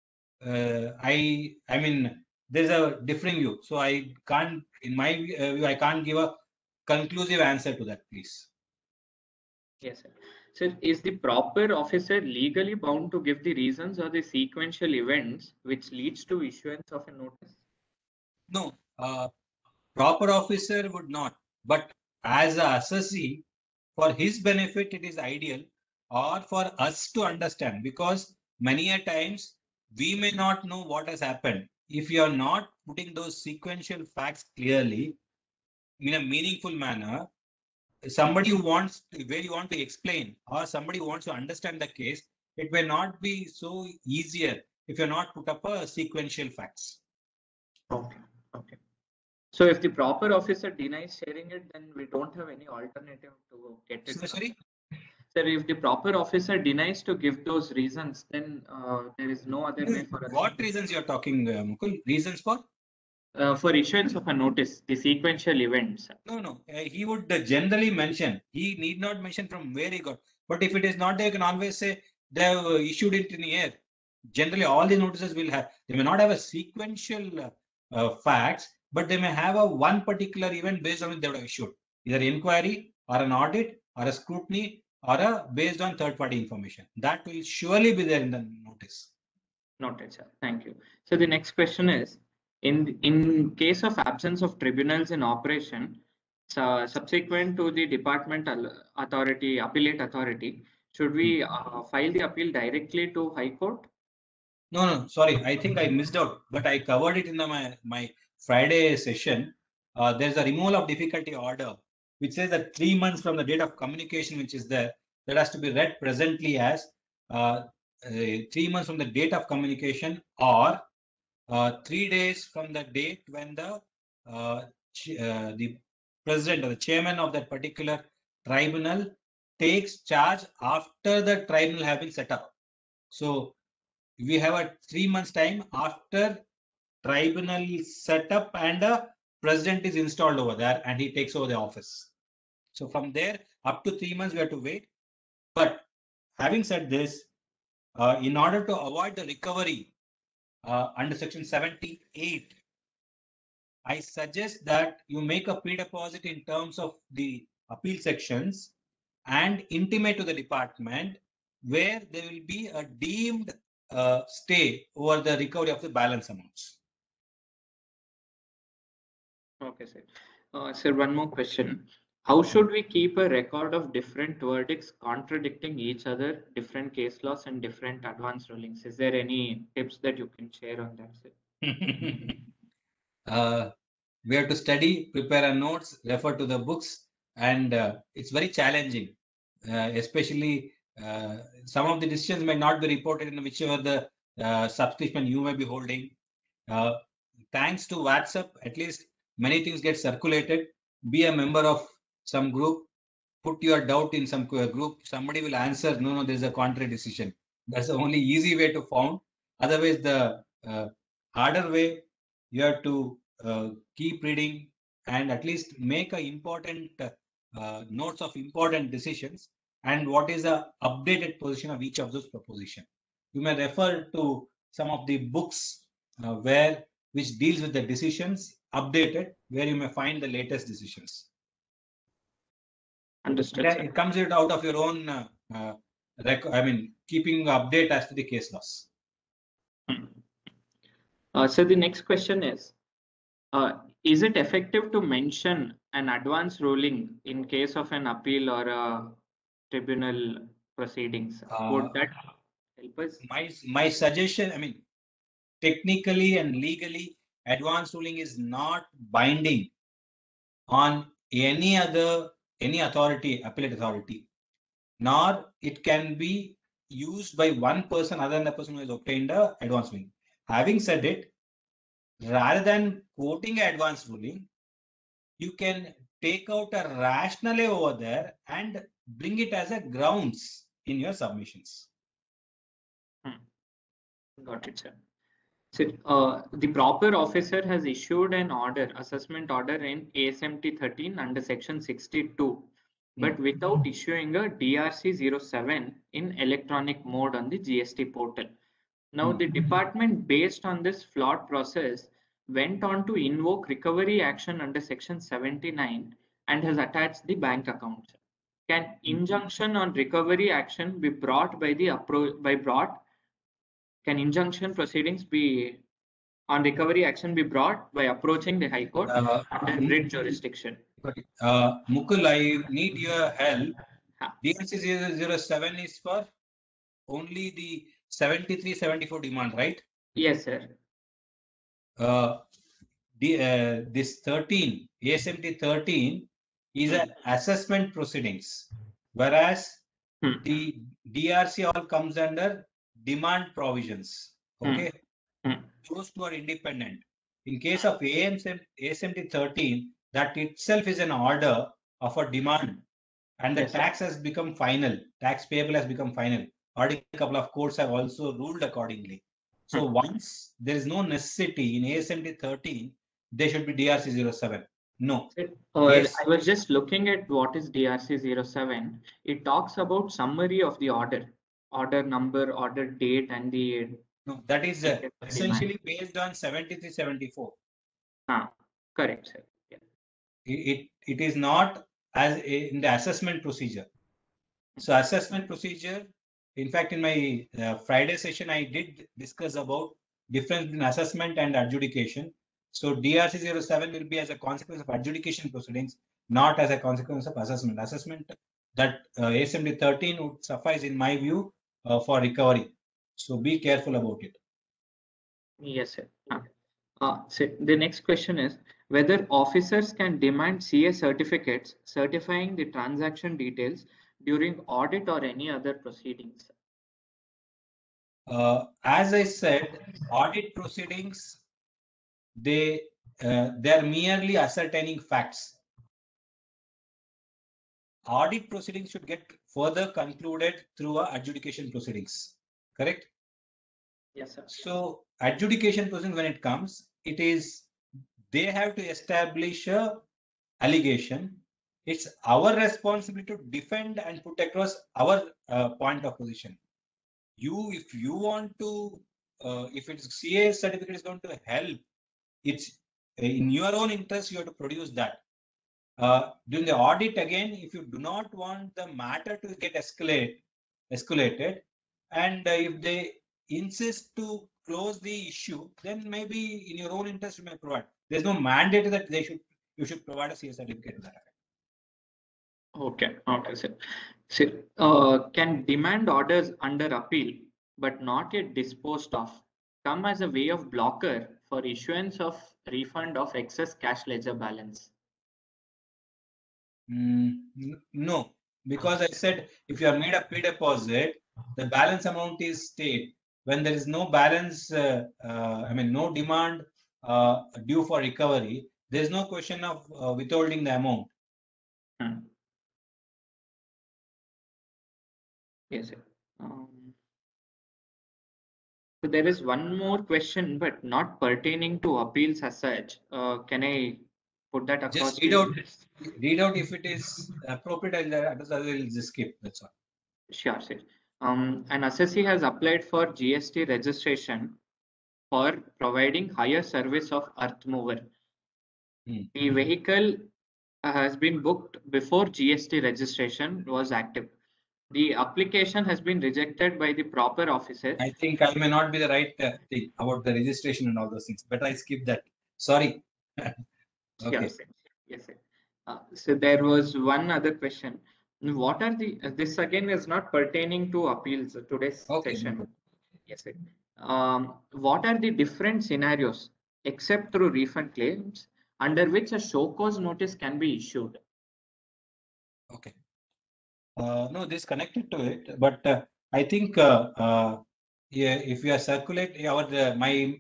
I mean, there's a differing view. So I can't, in my view, I can't give a conclusive answer to that, please. Yes, sir. So is the proper officer legally bound to give the reasons or the sequential events which leads to issuance of a notice? No, proper officer would not. But as a assessee, for his benefit, it is ideal, or for us to understand, because many a times we may not know what has happened. If you are not putting those sequential facts clearly in a meaningful manner, somebody who wants to, where you want to explain, or somebody who wants to understand the case, it may not be so easier if you're not put up a sequential facts. Okay. Okay. So if the proper officer denies sharing it, then we don't have any alternative to get it. Sorry? Sir, if the proper officer denies to give those reasons, then there is no other way for us. What reasons you are talking, Mukul? Reasons for? For issuance of a notice, the sequential events. No. He would generally mention. He need not mention from where he got. But if it is not there, you can always say they have issued it in the air. Generally, all the notices will have. They may not have a sequential facts, but they may have a one particular event based on which they would have issued. Either inquiry or an audit or a scrutiny or a based on third-party information. That will surely be there in the notice. Noted, sir. Thank you. So the next question is, in case of absence of tribunals in operation, subsequent to the departmental authority, appellate authority, should we file the appeal directly to High Court? No, sorry. I think I missed out, but I covered it in my Friday session. There's a removal of difficulty order, which says that 3 months from the date of communication, which is there, that has to be read presently as 3 months from the date of communication, or 3 days from the date when the president or the chairman of that particular tribunal takes charge after the tribunal have been set up. So we have a 3 months time after tribunal setup and the president is installed over there and he takes over the office. So from there up to 3 months we have to wait. But having said this, in order to avoid the recovery under section 78, I suggest that you make a pre-deposit in terms of the appeal sections and intimate to the department where there will be a deemed stay over the recovery of the balance amounts. Okay, sir. Sir, one more question. How should we keep a record of different verdicts contradicting each other, different case laws and different advance rulings? Is there any tips that you can share on that, sir? We have to study, prepare our notes, refer to the books, and it's very challenging, especially some of the decisions may not be reported in whichever the subscription you may be holding. Thanks to WhatsApp, at least many things get circulated. Be a member of some group, put your doubt in some group, somebody will answer, no, there's a contrary decision. That's the only easy way to found. Otherwise, the harder way, you have to keep reading and at least make a important notes of important decisions and what is the updated position of each of those proposition. You may refer to some of the books which deals with the decisions updated, where you may find the latest decisions. Understood, Yeah, sir. it comes out of your own keeping update as to the case laws. So the next question is it effective to mention an advance ruling in case of an appeal or a tribunal proceedings? Would that help us? My suggestion, technically and legally, advance ruling is not binding on any authority, appellate authority, nor it can be used by one person other than the person who has obtained a advance ruling. Having said it, rather than quoting an advance ruling, you can take out a rationale over there and bring it as a grounds in your submissions. Got it, sir. So, the proper officer has issued an order, assessment order in ASMT 13 under section 62, but without issuing a DRC 07 in electronic mode on the GST portal. Now, the department, based on this flawed process, went on to invoke recovery action under section 79 and has attached the bank account. Can injunction on recovery action be brought by the Can injunction proceedings be on recovery action be brought by approaching the High Court under writ jurisdiction? Mukul, I need your help. Huh. DRC 007 is for only the 73-74 demand, right? Yes, sir. This 13, ASMT 13 is an assessment proceedings, whereas the DRC all comes under demand provisions. Okay, those two are independent. In case of ASMT 13, that itself is an order of a demand, and the tax has become final. Tax payable has become final. Already a couple of courts have also ruled accordingly. So once there is no necessity in ASMT 13, there should be DRC 07. No. Yes. I was just looking at what is DRC 07. It talks about summary of the order number, order date, and the. No, that is essentially based on 73-74. Correct, sir. Yeah. It is not as in the assessment procedure. So assessment procedure, in fact, in my Friday session, I did discuss about difference between assessment and adjudication. So DRC 07 will be as a consequence of adjudication proceedings, not as a consequence of assessment. Assessment that ASMT 13 would suffice, in my view, for recovery. So be careful about it. Yes, sir. So the next question is whether officers can demand CA certificates certifying the transaction details during audit or any other proceedings. As I said, audit proceedings, they are merely ascertaining facts. Audit proceedings should get further concluded through adjudication proceedings. Correct? Yes, sir. So adjudication proceedings, when it comes, they have to establish a allegation. it's our responsibility to defend and put across our point of position. If you want to, if it's CA certificate is going to help, it's in your own interest, you have to produce that. During the audit again, if you do not want the matter to get escalated, and if they insist to close the issue, then maybe in your own interest you may provide. There's no mandate that you should provide a CA certificate. Okay, okay, sir. So, can demand orders under appeal but not yet disposed of come as a way of blocker for issuance of refund of excess cash ledger balance? No, because I said if you have made a pre-deposit, the balance amount is stayed. When there is no balance, no demand due for recovery, there is no question of withholding the amount. Yes, sir. So there is one more question, but not pertaining to appeals as such. Can I put that across? Just read out if it is appropriate, and others I will just skip. That's all. Sure, sir. An assessee has applied for GST registration for providing higher service of earth mover. The vehicle has been booked before GST registration was active. The application has been rejected by the proper officer. I think I may not be the right thing about the registration and all those things. Better I skip that. Sorry. Okay. Yes, sir. Yes, sir. So there was one other question. What are the, this again is not pertaining to appeals today's session. Yes, sir. What are the different scenarios, except through refund claims, under which a show cause notice can be issued? Okay. No, this connected to it, but I think if we are circulate my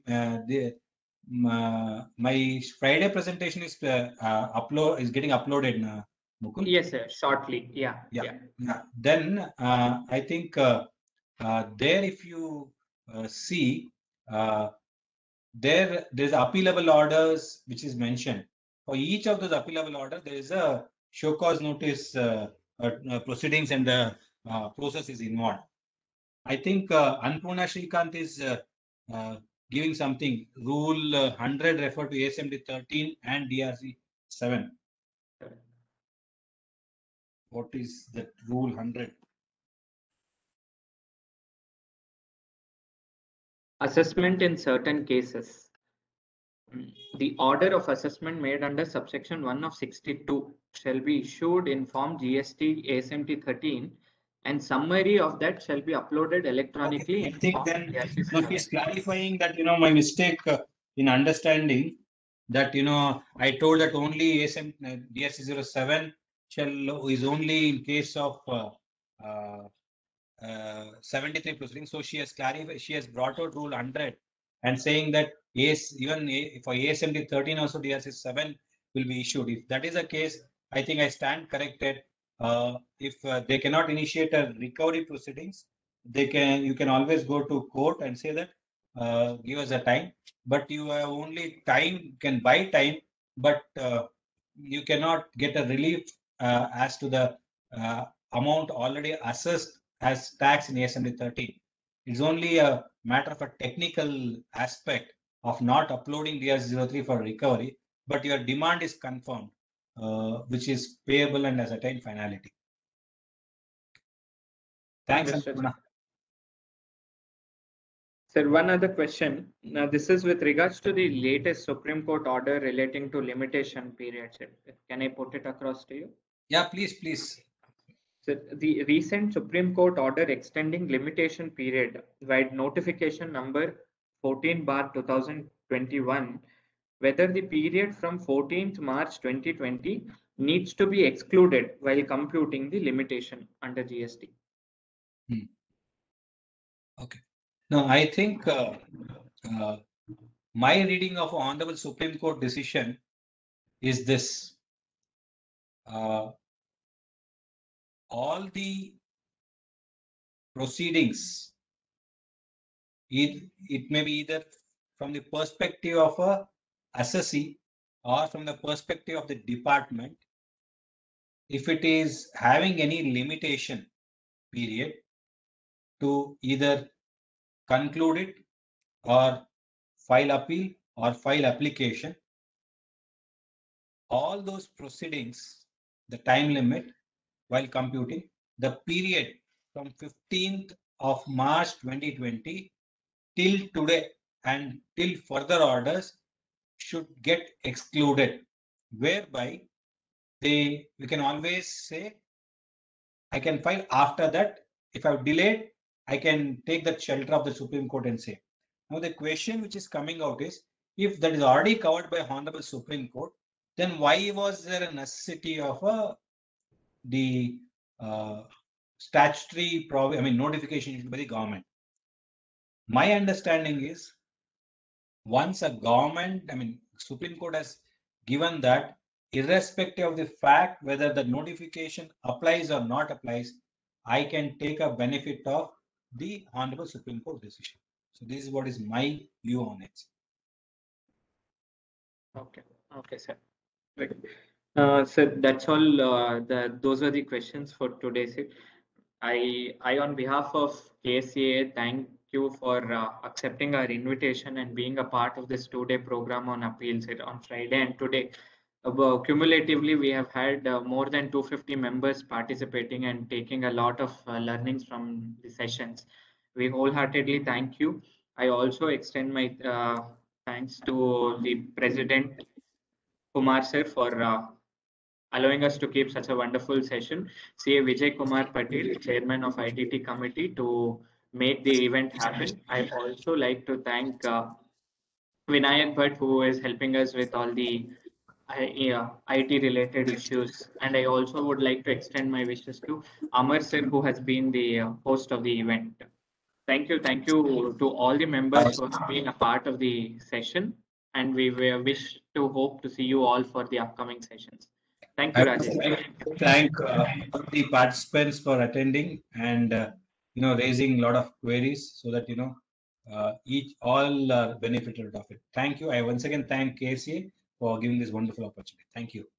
Friday presentation is getting uploaded. Mukul? Yes, sir. Shortly. Yeah. Then I think there, if you see, there's appealable orders which is mentioned. For each of those appealable orders, there is a show cause notice proceedings, and the process is involved. I think Annapurna Shrikant is giving something. Rule 100 refer to ASMD 13 and DRC 7. What is that rule 100? Assessment in certain cases. The order of assessment made under subsection 1 of 62 shall be issued in form GST ASMT 13, and summary of that shall be uploaded electronically. Okay, I think then he's clarifying that, my mistake in understanding that, I told that only ASM DRC 07 is only in case of 73 proceedings. So she has clarified, she has brought out rule 100 and saying that even for ASMD 13 also DRC 7 will be issued. If that is the case, I think I stand corrected. If they cannot initiate a recovery proceedings, you can always go to court and say that give us a time, but you have only time, can buy time, but you cannot get a relief as to the amount already assessed as tax in ASMD 13. It's only a matter of a technical aspect of not uploading DRC 03 for recovery, but your demand is confirmed, which is payable and has attained finality. Thanks, Annapurna. Sir, one other question. Now, this is with regards to the latest Supreme Court order relating to limitation periods. Can I put it across to you? Yeah, please. So the recent Supreme Court order extending limitation period via notification number 14/2021, whether the period from 14th March 2020 needs to be excluded while computing the limitation under GST. Okay. No, I think my reading of Honorable Supreme Court decision is this. All the proceedings, it may be either from the perspective of a assessee or from the perspective of the department, if it is having any limitation period to either conclude it or file appeal or file application, all those proceedings, the time limit while computing, the period from 15th of March 2020 till today and till further orders should get excluded, whereby we can always say, I can file after that. If I've delayed, I can take the shelter of the Supreme Court and say. Now the question which is coming out is, if that is already covered by Honorable Supreme Court, then why was there a necessity of the statutory notification issued by the government? My understanding is, once a government, Supreme Court has given that, irrespective of the fact whether the notification applies or not applies, I can take a benefit of the Honorable Supreme Court decision. So this is what is my view on it. Okay, sir. Right. So that's all. Those are the questions for today, sir. I on behalf of KSCA, thank you for accepting our invitation and being a part of this 2-day program on appeals on Friday and today. Cumulatively, we have had more than 250 members participating and taking a lot of learnings from the sessions. We wholeheartedly thank you. I also extend my thanks to the President Kumar sir for allowing us to keep such a wonderful session. CA Vijay Kumar Patel, Chairman of ITT Committee, to make the event happen. I also like to thank Vinayak Bhatt, who is helping us with all the IT related issues. And I also would like to extend my wishes to Amar sir, who has been the host of the event. Thank you to all the members who have been a part of the session. And we wish to hope to see you all for the upcoming sessions. Thank you, Rajesh. Thank all the participants for attending and raising a lot of queries, so that all are benefited of it. Thank you. I once again thank KSCA for giving this wonderful opportunity. Thank you.